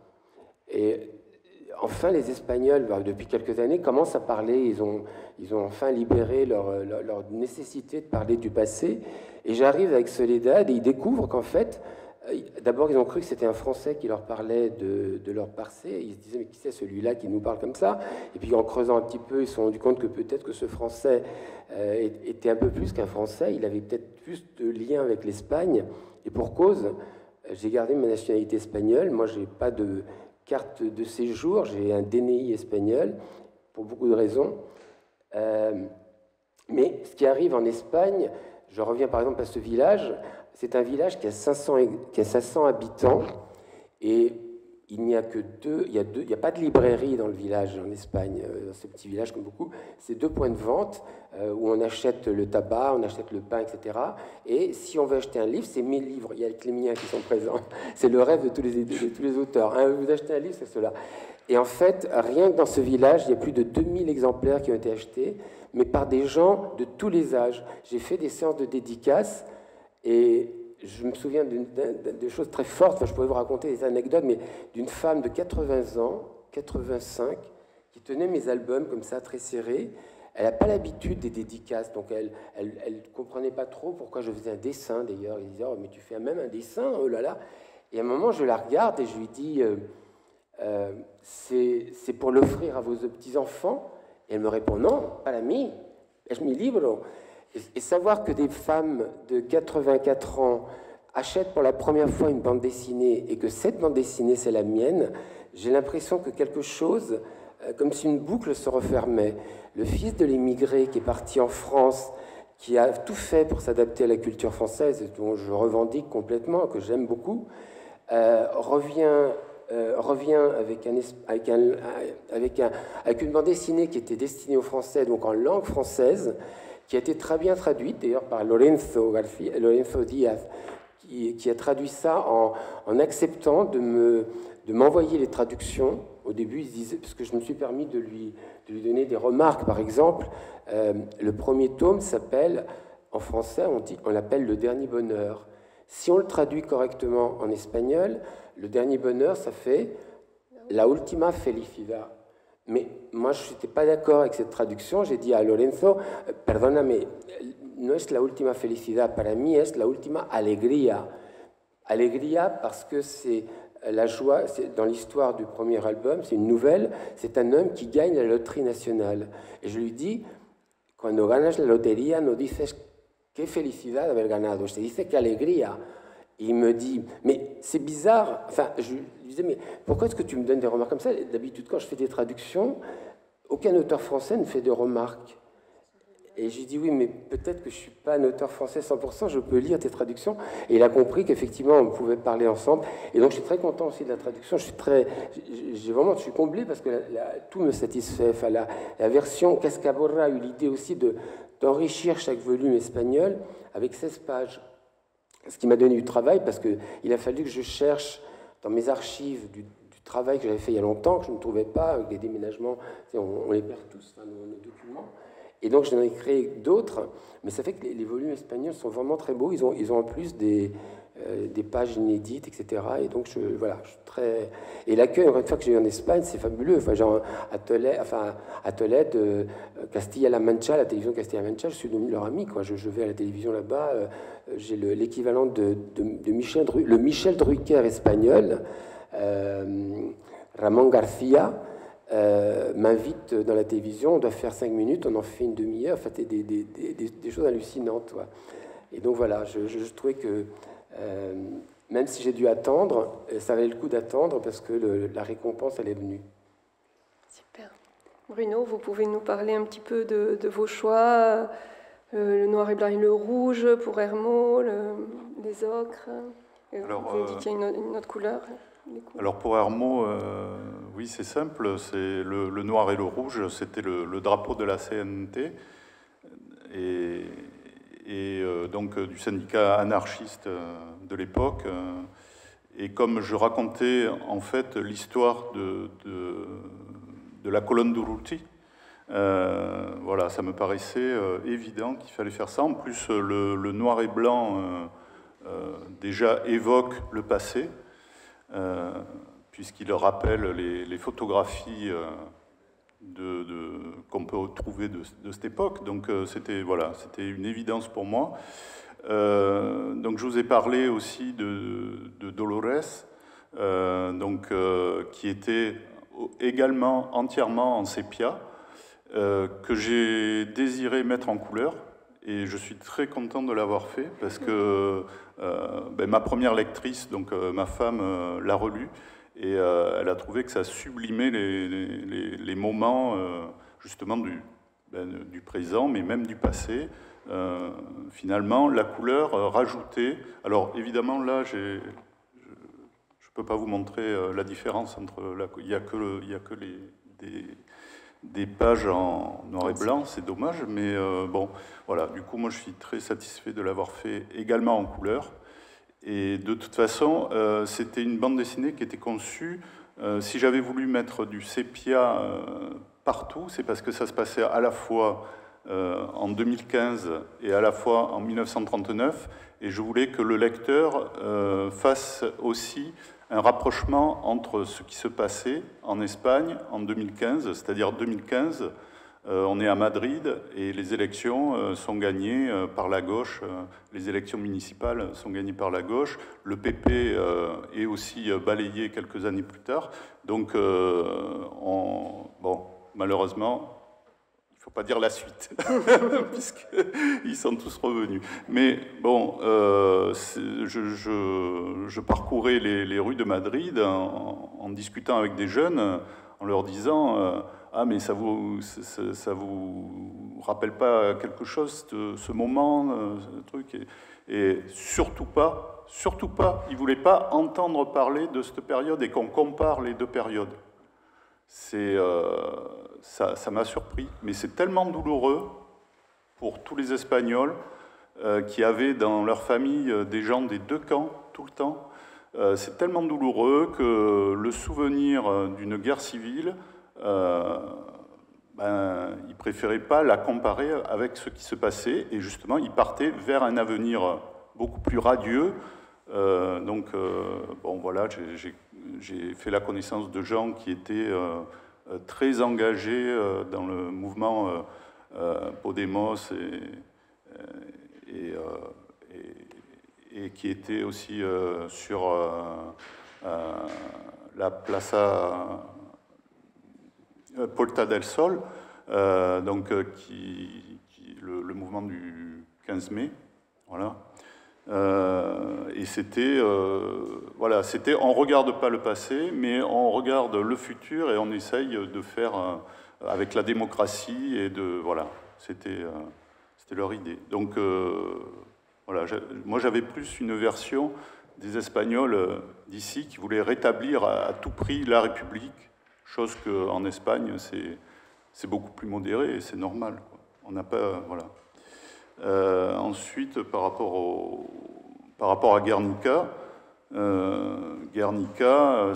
Et enfin, les Espagnols, bah, depuis quelques années, commencent à parler, ils ont, ils ont enfin libéré leur, leur, leur nécessité de parler du passé. Et j'arrive avec Soledad et ils découvrent qu'en fait, d'abord ils ont cru que c'était un Français qui leur parlait de, de leur passé. Ils se disaient, mais qui c'est celui-là qui nous parle comme ça? Et puis en creusant un petit peu, ils se sont rendus compte que peut-être que ce Français euh, était un peu plus qu'un Français. Il avait peut-être plus de lien avec l'Espagne. Et pour cause, j'ai gardé ma nationalité espagnole. Moi, je n'ai pas de carte de séjour, j'ai un D N I espagnol, pour beaucoup de raisons. Euh, mais ce qui arrive en Espagne, je reviens par exemple à ce village, c'est un village qui a cinq cents, qui a cinq cents habitants, et il n'y a que deux, il y a deux, il n'y a pas de librairie dans le village en Espagne, dans ce petit village comme beaucoup, c'est deux points de vente euh, où on achète le tabac, on achète le pain, et cetera. Et si on veut acheter un livre, c'est mille livres, il y a que les miens qui sont présents, c'est le rêve de tous les, de tous les auteurs, hein, vous achetez un livre, c'est cela. Et en fait, rien que dans ce village, il y a plus de deux mille exemplaires qui ont été achetés, mais par des gens de tous les âges. J'ai fait des séances de dédicaces et je me souviens de choses très fortes, enfin, je pourrais vous raconter des anecdotes, mais d'une femme de quatre-vingts ans, quatre-vingt-cinq, qui tenait mes albums comme ça, très serrés. Elle n'a pas l'habitude des dédicaces, donc elle ne elle, elle comprenait pas trop pourquoi je faisais un dessin, d'ailleurs. Elle disait, oh, mais tu fais même un dessin, oh là là. Et à un moment, je la regarde et je lui dis, euh, euh, c'est pour l'offrir à vos petits-enfants. Et elle me répond, non, pas la mie, es mi libro. Et savoir que des femmes de quatre-vingt-quatre ans achètent pour la première fois une bande dessinée et que cette bande dessinée, c'est la mienne, j'ai l'impression que quelque chose euh, comme si une boucle se refermait. Le fils de l'immigré qui est parti en France, qui a tout fait pour s'adapter à la culture française, et dont je revendique complètement, que j'aime beaucoup, euh, revient, euh, revient avec, un, avec, un, avec, un, avec une bande dessinée qui était destinée aux Français, donc en langue française, qui a été très bien traduite, d'ailleurs, par Lorenzo, Garcia, Lorenzo Diaz, qui, qui a traduit ça en, en acceptant de me, de m'envoyer les traductions. Au début, il se disait, parce que je me suis permis de lui, de lui donner des remarques, par exemple, euh, le premier tome s'appelle, en français, on, dit, on l'appelle Le Dernier Bonheur. Si on le traduit correctement en espagnol, Le Dernier Bonheur, ça fait La Última Felicidad. Mais moi, je n'étais pas d'accord avec cette traduction. J'ai dit à Lorenzo, perdóname, no es la última felicidad, para mí es la última alegría. Alegría parce que c'est la joie, c'est dans l'histoire du premier album, c'est une nouvelle, c'est un homme qui gagne la loterie nationale. Et je lui dis, cuando ganas la lotería, no dices qué felicidad haber ganado, se dice qué alegría. Et il me dit, mais c'est bizarre, enfin, je lui disais, mais pourquoi est-ce que tu me donnes des remarques comme ça? D'habitude, quand je fais des traductions, aucun auteur français ne fait de remarques. Et je lui dis, oui, mais peut-être que je ne suis pas un auteur français cent pour cent, je peux lire tes traductions. Et il a compris qu'effectivement, on pouvait parler ensemble. Et donc, je suis très content aussi de la traduction. Je suis très, j'ai vraiment, je suis comblé parce que la, la, tout me satisfait. Enfin, la, la version Cascaborra a eu l'idée aussi de, d'enrichir chaque volume espagnol avec seize pages. Ce qui m'a donné du travail parce qu'il a fallu que je cherche dans mes archives du, du travail que j'avais fait il y a longtemps, que je ne trouvais pas, avec des déménagements, on, on les perd tous, enfin, nos, nos documents. Et donc j'en ai créé d'autres, mais ça fait que les, les volumes espagnols sont vraiment très beaux. Ils ont, ils ont en plus des, euh, des pages inédites, et cetera. Et donc je, voilà, je suis très. Et l'accueil, une fois que j'ai eu en Espagne, c'est fabuleux. Enfin, genre à Tolède, enfin à Tolède, euh, Castilla-La Mancha, la télévision Castilla-La Mancha, je suis devenu leur ami. Quoi. Je, je vais à la télévision là-bas. Euh, j'ai le, l'équivalent de, de, de Michel, Dru, le Michel Drucker espagnol, euh, Ramon Garcia. Euh, m'invite dans la télévision, on doit faire cinq minutes, on en fait une demi-heure, enfin, des, des, des, des, des choses hallucinantes. Ouais. Et donc voilà, je, je, je trouvais que euh, même si j'ai dû attendre, ça valait le coup d'attendre parce que le, la récompense, elle est venue. Super. Bruno, vous pouvez nous parler un petit peu de, de vos choix, euh, le noir et blanc et le rouge pour Hermo, le, les ocres. Alors, vous euh... dites qu'il y a une, une autre couleur. Alors pour Hermo, euh, oui c'est simple, c'est le, le noir et le rouge, c'était le, le drapeau de la C N T et, et euh, donc euh, du syndicat anarchiste euh, de l'époque. Euh, et comme je racontais en fait l'histoire de, de, de la colonne d'Urruti, euh, voilà, ça me paraissait euh, évident qu'il fallait faire ça. En plus, le, le noir et blanc euh, euh, déjà évoque le passé. Euh, puisqu'il rappelle les, les photographies euh, de, de, qu'on peut trouver de, de cette époque. Donc euh, c'était voilà, c'était une évidence pour moi. Euh, donc je vous ai parlé aussi de, de Dolores, euh, donc, euh, qui était également entièrement en sépia, euh, que j'ai désiré mettre en couleur. Et je suis très content de l'avoir fait parce que euh, ben, ma première lectrice, donc euh, ma femme, euh, l'a relu et euh, elle a trouvé que ça sublimait les, les, les moments euh, justement du, ben, du présent, mais même du passé. Euh, finalement, la couleur euh, rajoutée. Alors évidemment, là, j'ai, je ne peux pas vous montrer euh, la différence entre. La, il n'y a que, le, il y a que les, des, des pages en noir et blanc, c'est dommage, mais euh, bon, voilà, du coup, moi, je suis très satisfait de l'avoir fait également en couleur, et de toute façon, euh, c'était une bande dessinée qui était conçue, euh, si j'avais voulu mettre du sépia euh, partout, c'est parce que ça se passait à la fois euh, en deux mille quinze et à la fois en mille neuf cent trente-neuf, et je voulais que le lecteur euh, fasse aussi un rapprochement entre ce qui se passait en Espagne en deux mille quinze, c'est-à-dire deux mille quinze, euh, on est à Madrid et les élections euh, sont gagnées euh, par la gauche, euh, les élections municipales sont gagnées par la gauche, le P P euh, est aussi euh, balayé quelques années plus tard, donc euh, on, bon, malheureusement, il ne faut pas dire la suite, puisqu'ils sont tous revenus. Mais bon, euh, je, je, je parcourais les, les rues de Madrid en, en discutant avec des jeunes, en leur disant euh, « Ah, mais ça vous, ça, ça vous rappelle pas quelque chose, ce, ce moment, euh, ce truc ?» et, et surtout pas, surtout pas, ils ne voulaient pas entendre parler de cette période et qu'on compare les deux périodes. C'est, euh, ça, ça m'a surpris, mais c'est tellement douloureux pour tous les Espagnols euh, qui avaient dans leur famille euh, des gens des deux camps tout le temps. Euh, c'est tellement douloureux que le souvenir euh, d'une guerre civile, euh, ben, ils ne préféraient pas la comparer avec ce qui se passait, et justement, ils partaient vers un avenir beaucoup plus radieux. Euh, donc, euh, bon, voilà, j'ai fait la connaissance de gens qui étaient euh, très engagés euh, dans le mouvement euh, euh, Podemos et, et, euh, et, et qui étaient aussi euh, sur euh, euh, la Plaza Puerta del Sol, euh, donc euh, qui, qui le, le mouvement du quinze mai, voilà. Euh, et c'était, euh, voilà, c'était, on regarde pas le passé, mais on regarde le futur et on essaye de faire euh, avec la démocratie et de, voilà, c'était, euh, c'était leur idée. Donc, euh, voilà, moi j'avais plus une version des Espagnols d'ici qui voulaient rétablir à, à tout prix la République, chose qu'en Espagne c'est, c'est beaucoup plus modéré et c'est normal, quoi. On n'a pas, voilà. Euh, ensuite, par rapport, au, par rapport à Guernica, euh, Guernica,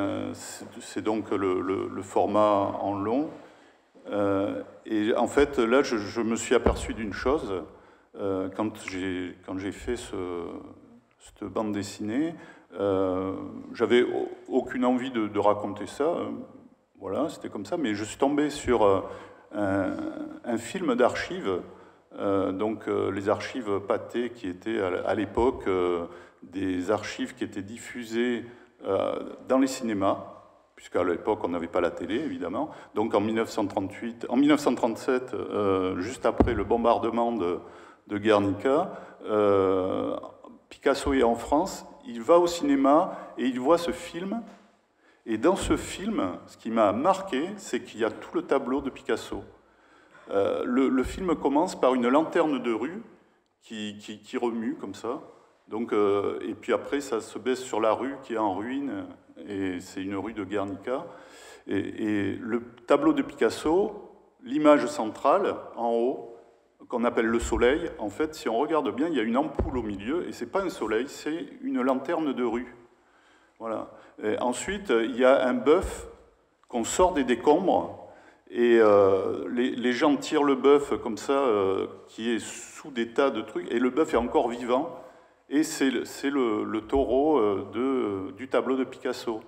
c'est donc le, le, le format en long. Euh, et en fait, là, je, je me suis aperçu d'une chose, euh, quand j'ai quand j'ai fait ce, cette bande dessinée, euh, j'avais aucune envie de, de raconter ça, voilà, c'était comme ça, mais je suis tombé sur un, un film d'archives. Euh, donc euh, les archives Pathé, qui étaient à l'époque euh, des archives qui étaient diffusées euh, dans les cinémas, puisqu'à l'époque on n'avait pas la télé évidemment. Donc en mille neuf cent trente-huit, en mille neuf cent trente-sept, euh, juste après le bombardement de, de Guernica, euh, Picasso est en France, il va au cinéma et il voit ce film. Et dans ce film, ce qui m'a marqué, c'est qu'il y a tout le tableau de Picasso. Euh, le, le film commence par une lanterne de rue qui, qui, qui remue comme ça. Donc, euh, et puis après, ça se baisse sur la rue qui est en ruine, et c'est une rue de Guernica. Et, et le tableau de Picasso, l'image centrale, en haut, qu'on appelle le soleil, en fait, si on regarde bien, il y a une ampoule au milieu, et c'est pas un soleil, c'est une lanterne de rue. Voilà. Et ensuite, il y a un bœuf qu'on sort des décombres. Et euh, les, les gens tirent le bœuf comme ça, euh, qui est sous des tas de trucs, et le bœuf est encore vivant, et c'est le, le, le taureau de, du tableau de Picasso.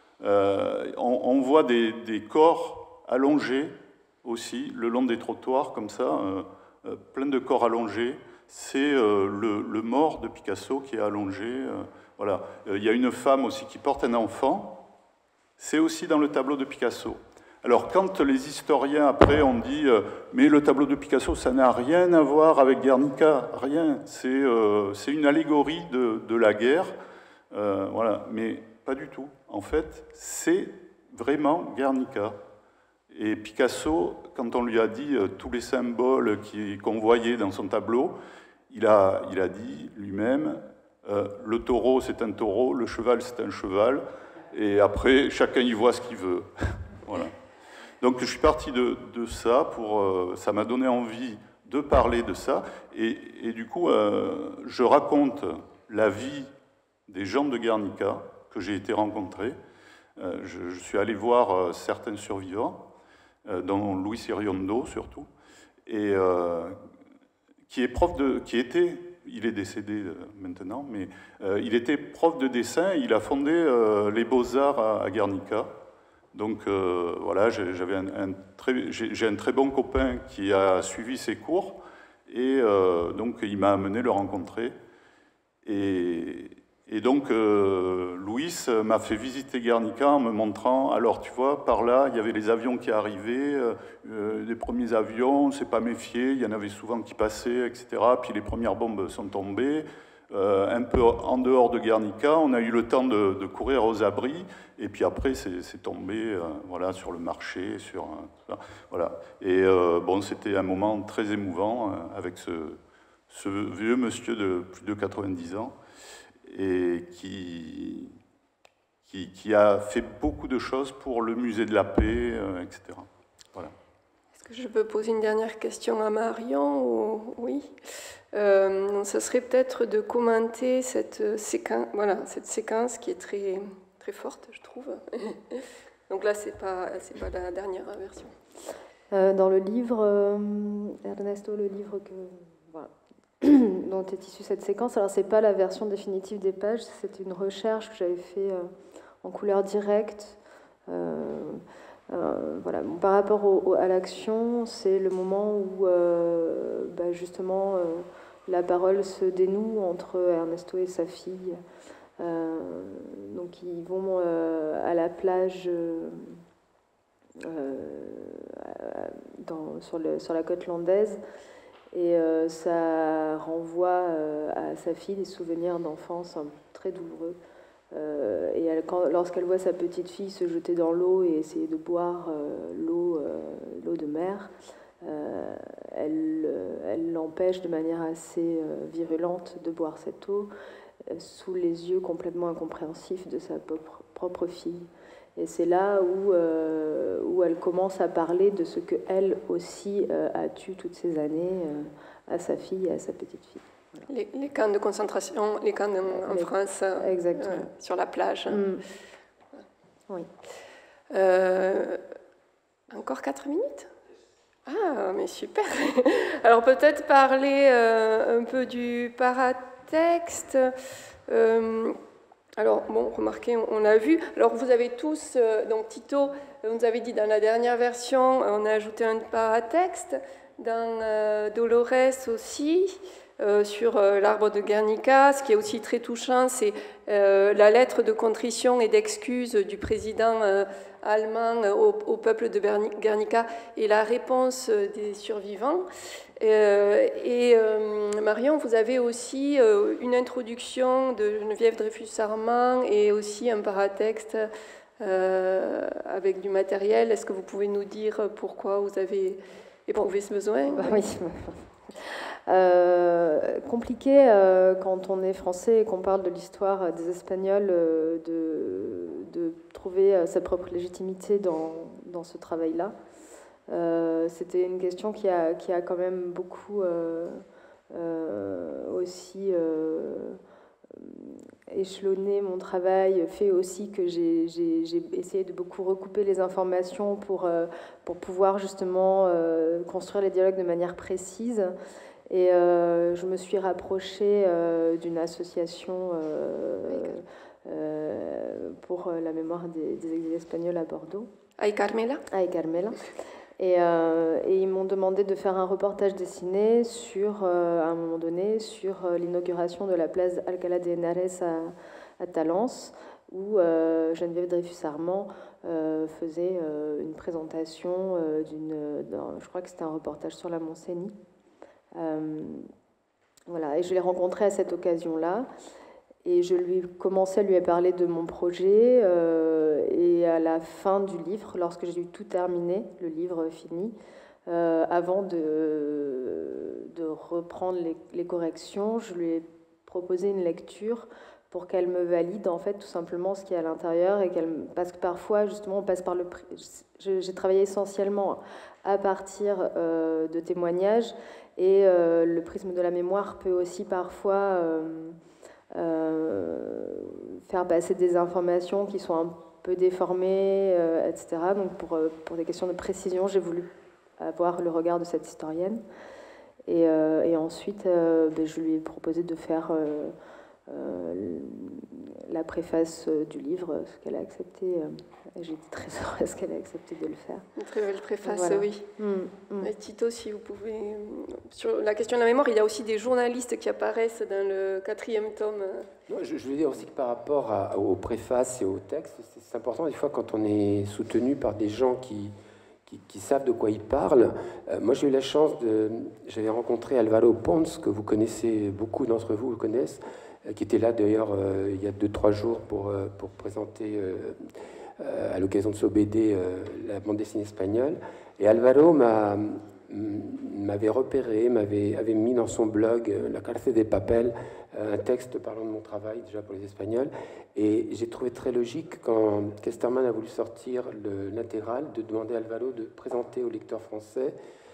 Euh, on, on voit des, des corps allongés aussi, le long des trottoirs, comme ça, euh, euh, plein de corps allongés. C'est euh, le, le mort de Picasso qui est allongé. Euh, voilà. Euh, il y a une femme aussi qui porte un enfant, c'est aussi dans le tableau de Picasso. Alors, quand les historiens, après, ont dit euh, « mais le tableau de Picasso, ça n'a rien à voir avec Guernica, rien, c'est euh, une allégorie de, de la guerre euh, », voilà, mais pas du tout. En fait, c'est vraiment Guernica. Et Picasso, quand on lui a dit euh, tous les symboles qu'on voyait dans son tableau, il a, il a dit lui-même euh, « le taureau, c'est un taureau, le cheval, c'est un cheval », et après, chacun y voit ce qu'il veut. Voilà. Donc je suis parti de, de ça, pour, euh, ça m'a donné envie de parler de ça, et, et du coup euh, je raconte la vie des gens de Guernica que j'ai été rencontrer. Euh, je, je suis allé voir euh, certains survivants, euh, dont Luis Iriondo surtout, et euh, qui est prof de, qui était, il est décédé euh, maintenant, mais euh, il était prof de dessin, il a fondé euh, les Beaux-Arts à, à Guernica. Donc euh, voilà, j'avais un, un très, j'ai un très bon copain qui a suivi ses cours, et euh, donc il m'a amené le rencontrer. Et, et donc euh, Louis m'a fait visiter Guernica en me montrant, alors tu vois, par là, il y avait les avions qui arrivaient, euh, les premiers avions, on ne s'est pas méfié, il y en avait souvent qui passaient, et cetera. Puis les premières bombes sont tombées. euh, un peu en dehors de Guernica. On a eu le temps de, de courir aux abris, et puis après, c'est tombé euh, voilà, sur le marché. Sur, euh, voilà. Et euh, bon, c'était un moment très émouvant euh, avec ce, ce vieux monsieur de plus de quatre-vingt-dix ans, et qui, qui, qui a fait beaucoup de choses pour le musée de la paix, euh, et cetera. Voilà. Est-ce que je peux poser une dernière question à Marion ou... Oui. Euh, ça serait peut-être de commenter cette séquence, voilà, cette séquence qui est très, très forte, je trouve. Donc là, c'est pas, c'est pas la dernière version. Euh, dans le livre, euh, Ernesto, le livre que, voilà, dont est issue cette séquence, alors c'est pas la version définitive des pages, c'est une recherche que j'avais fait euh, en couleur directe. Euh, euh, voilà. Bon, par rapport au, au, à l'action, c'est le moment où euh, bah, justement euh, la parole se dénoue entre Ernesto et sa fille. Euh, donc ils vont euh, à la plage euh, dans, sur, le, sur la côte landaise, et euh, ça renvoie euh, à sa fille des souvenirs d'enfance très douloureux. Euh, et elle, quand, lorsqu'elle voit sa petite fille se jeter dans l'eau et essayer de boire euh, l'eau euh, l'eau de mer, euh, elle elle l'empêche de manière assez euh, virulente de boire cette eau, euh, sous les yeux complètement incompréhensifs de sa propre, propre fille. Et c'est là où, euh, où elle commence à parler de ce qu'elle aussi euh, a tué toutes ces années euh, à sa fille et à sa petite fille. Les, les camps de concentration, les camps en, en les, France, exactement. Euh, sur la plage. Mmh. Oui. Euh, encore quatre minutes? Ah, mais super. Alors peut-être parler euh, un peu du paratexte. Euh, alors, bon, remarquez, on l'a vu. Alors vous avez tous, euh, donc Tito, vous nous avez dit dans la dernière version, on a ajouté un paratexte. Dans euh, Dolores aussi. Euh, sur euh, l'arbre de Guernica. Ce qui est aussi très touchant, c'est euh, la lettre de contrition et d'excuse du président euh, allemand au, au peuple de Guernica et la réponse des survivants. Euh, et euh, Marion, vous avez aussi euh, une introduction de Geneviève Dreyfus-Armand et aussi un paratexte euh, avec du matériel. Est-ce que vous pouvez nous dire pourquoi vous avez éprouvé ce besoin? Oui. Euh, compliqué euh, quand on est français et qu'on parle de l'histoire des Espagnols euh, de, de trouver euh, sa propre légitimité dans, dans ce travail-là. Euh, C'était une question qui a, qui a quand même beaucoup euh, euh, aussi euh, échelonné mon travail, fait aussi que j'ai essayé de beaucoup recouper les informations pour, euh, pour pouvoir justement euh, construire les dialogues de manière précise. Et euh, je me suis rapprochée euh, d'une association euh, euh, pour la mémoire des, des exilés espagnols à Bordeaux. Ay Carmela. Ay Carmela. Et, euh, et ils m'ont demandé de faire un reportage dessiné sur, euh, à un moment donné, sur euh, l'inauguration de la place Alcalá de Henares à, à Talence, où euh, Geneviève Dreyfus-Armand euh, faisait euh, une présentation euh, d'une, je crois que c'était un reportage sur la Montcénie. Euh, voilà, et je l'ai rencontré à cette occasion-là, et je lui commençais à lui parler de mon projet, euh, et à la fin du livre, lorsque j'ai eu tout terminé, le livre fini, euh, avant de, de reprendre les, les corrections, je lui ai proposé une lecture pour qu'elle me valide en fait tout simplement ce qu'il y a à l'intérieur, et qu'elle, parce que parfois justement on passe par le, j'ai travaillé essentiellement à partir euh, de témoignages. Et euh, le prisme de la mémoire peut aussi parfois euh, euh, faire passer des informations qui sont un peu déformées, euh, et cetera. Donc pour, pour des questions de précision, j'ai voulu avoir le regard de cette historienne. Et, euh, et ensuite, euh, ben, je lui ai proposé de faire euh, euh, la préface du livre, ce qu'elle a accepté. J'ai été très heureuse qu'elle ait accepté de le faire. Une très belle préface, voilà. Oui. Mmh, mmh. Et Tito, si vous pouvez... Sur la question de la mémoire, il y a aussi des journalistes qui apparaissent dans le quatrième tome. Non, je, je veux dire aussi que par rapport à, aux préfaces et aux textes, c'est important des fois quand on est soutenu par des gens qui, qui, qui savent de quoi ils parlent. Euh, moi, j'ai eu la chance de... J'avais rencontré Álvaro Pons, que vous connaissez, beaucoup d'entre vous le connaissent, euh, qui était là d'ailleurs euh, il y a deux, trois jours pour, euh, pour présenter, euh, euh, à l'occasion de ce B D, euh, la bande dessinée espagnole. Et Álvaro m'a... m'avait repéré, m'avait avait mis dans son blog euh, La Cárcel de Papel, euh, un texte parlant de mon travail déjà pour les Espagnols, et j'ai trouvé très logique quand Kesterman a voulu sortir l'intégrale de demander à Álvaro de présenter aux lecteurs français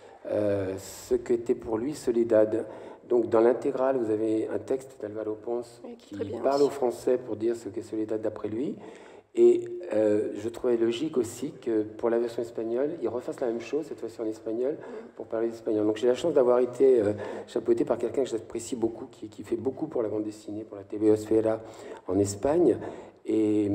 euh, ce qu'était pour lui Soledad. Donc dans l'intégrale, vous avez un texte d'Álvaro Pons oui, qui parle aussi aux Français pour dire ce qu'est Soledad d'après lui. Et euh, je trouvais logique aussi que pour la version espagnole, il refasse la même chose, cette fois-ci en espagnol, pour parler d'espagnol. Donc j'ai la chance d'avoir été euh, chapeauté par quelqu'un que j'apprécie beaucoup, qui, qui fait beaucoup pour la bande dessinée, pour la T V Osfera en Espagne. Et,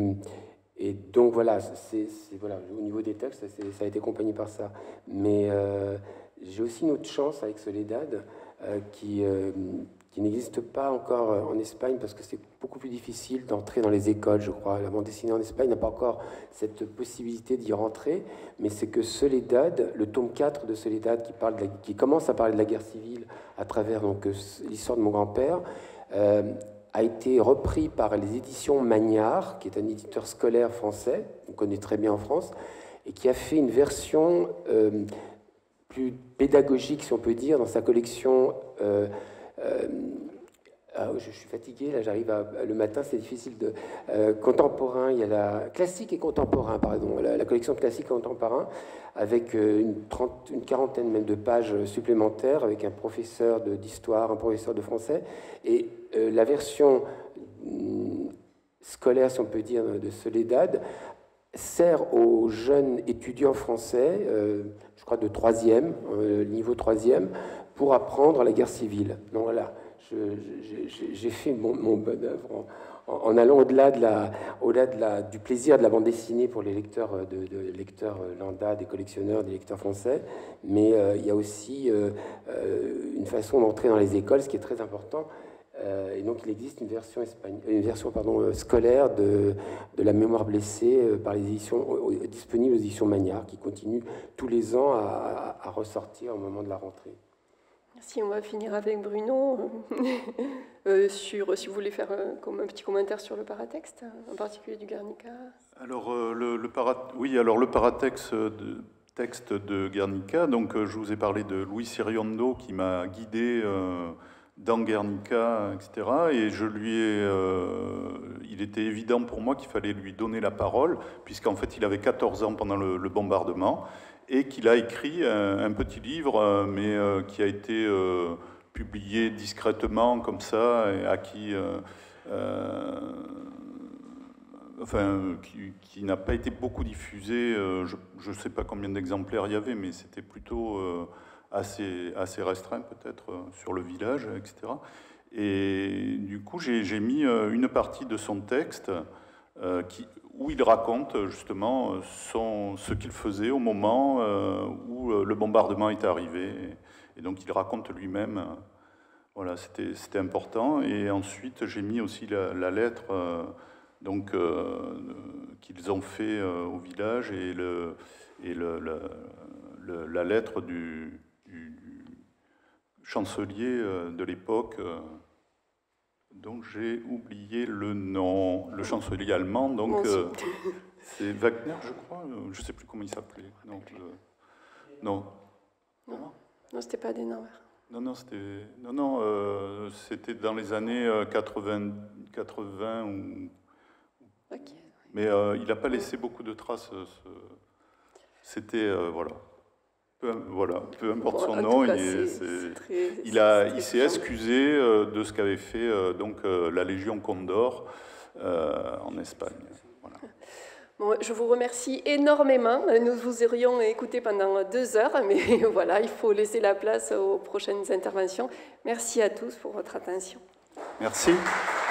et donc voilà, c'est, voilà, au niveau des textes, ça a été accompagné par ça. Mais euh, j'ai aussi une autre chance avec Soledad, euh, qui... Euh, qui n'existe pas encore en Espagne parce que c'est beaucoup plus difficile d'entrer dans les écoles, je crois. La bande dessinée en Espagne n'a pas encore cette possibilité d'y rentrer, mais c'est que Soledad, le tome quatre de Soledad, qui, parle de la, qui commence à parler de la guerre civile à travers l'histoire de mon grand-père, euh, a été repris par les éditions Magnard, qui est un éditeur scolaire français, qu'on connaît très bien en France, et qui a fait une version euh, plus pédagogique, si on peut dire, dans sa collection... Euh, Euh, ah, je suis fatigué, là j'arrive le matin, c'est difficile de... Euh, contemporain, il y a la classique et contemporain, pardon, la, la collection classique et contemporain, avec une, trente, une quarantaine même de pages supplémentaires, avec un professeur d'histoire, un professeur de français, et euh, la version hum, scolaire, si on peut dire, de Soledad, sert aux jeunes étudiants français, euh, je crois de troisième, euh, niveau troisième, pour apprendre la guerre civile. Donc voilà, j'ai fait mon, mon bon œuvre en, en, en allant au-delà de la, au-delà de la, du plaisir de la bande dessinée pour les lecteurs, de, de lecteurs lambda, des collectionneurs, des lecteurs français, mais euh, il y a aussi euh, euh, une façon d'entrer dans les écoles, ce qui est très important. Euh, et donc il existe une version, espagnole, une version pardon, scolaire de, de la mémoire blessée euh, par les éditions, euh, disponibles aux éditions Magnard, qui continue tous les ans à, à, à ressortir au moment de la rentrée. Merci, on va finir avec Bruno. euh, sur, si vous voulez faire un, comme un petit commentaire sur le paratexte, en particulier du Guernica. Alors, euh, le, le para, oui, alors le paratexte de, texte de Guernica, donc euh, je vous ai parlé de Luis Iriondo qui m'a guidé euh, dans Guernica, et cetera. Et je lui ai, euh, il était évident pour moi qu'il fallait lui donner la parole, puisqu'en fait il avait quatorze ans pendant le, le bombardement, et qu'il a écrit un, un petit livre, mais euh, qui a été euh, publié discrètement, comme ça, et à qui... Euh, euh, enfin, qui, qui n'a pas été beaucoup diffusé. Euh, je ne sais pas combien d'exemplaires il y avait, mais c'était plutôt euh, assez, assez restreint, peut-être, euh, sur le village, et cetera. Et du coup, j'ai mis euh, une partie de son texte euh, qui... où il raconte justement son, ce qu'il faisait au moment euh, où le bombardement est arrivé. Et donc il raconte lui-même, euh, voilà, c'était important. Et ensuite j'ai mis aussi la, la lettre euh, donc euh, qu'ils ont fait euh, au village et, le, et le, le, le, la lettre du, du, du chancelier euh, de l'époque. Euh, Donc j'ai oublié le nom, le chancelier allemand, donc euh, c'est Wagner, je crois, je ne sais plus comment il s'appelait. Non, le... non. Non, non c'était pas Adenauer. Non, non, c'était non, non, euh, c'était dans les années quatre-vingts, quatre-vingts ou. Okay. Mais euh, il n'a pas laissé beaucoup de traces. Ce... C'était euh, voilà. Peu, voilà, peu importe son nom, cas, il, est, très, il, a, il s'est excusé euh, de ce qu'avait fait euh, donc, euh, la Légion Condor euh, en Espagne. Voilà. Bon, je vous remercie énormément. Nous vous aurions écouté pendant deux heures, mais voilà, il faut laisser la place aux prochaines interventions. Merci à tous pour votre attention. Merci.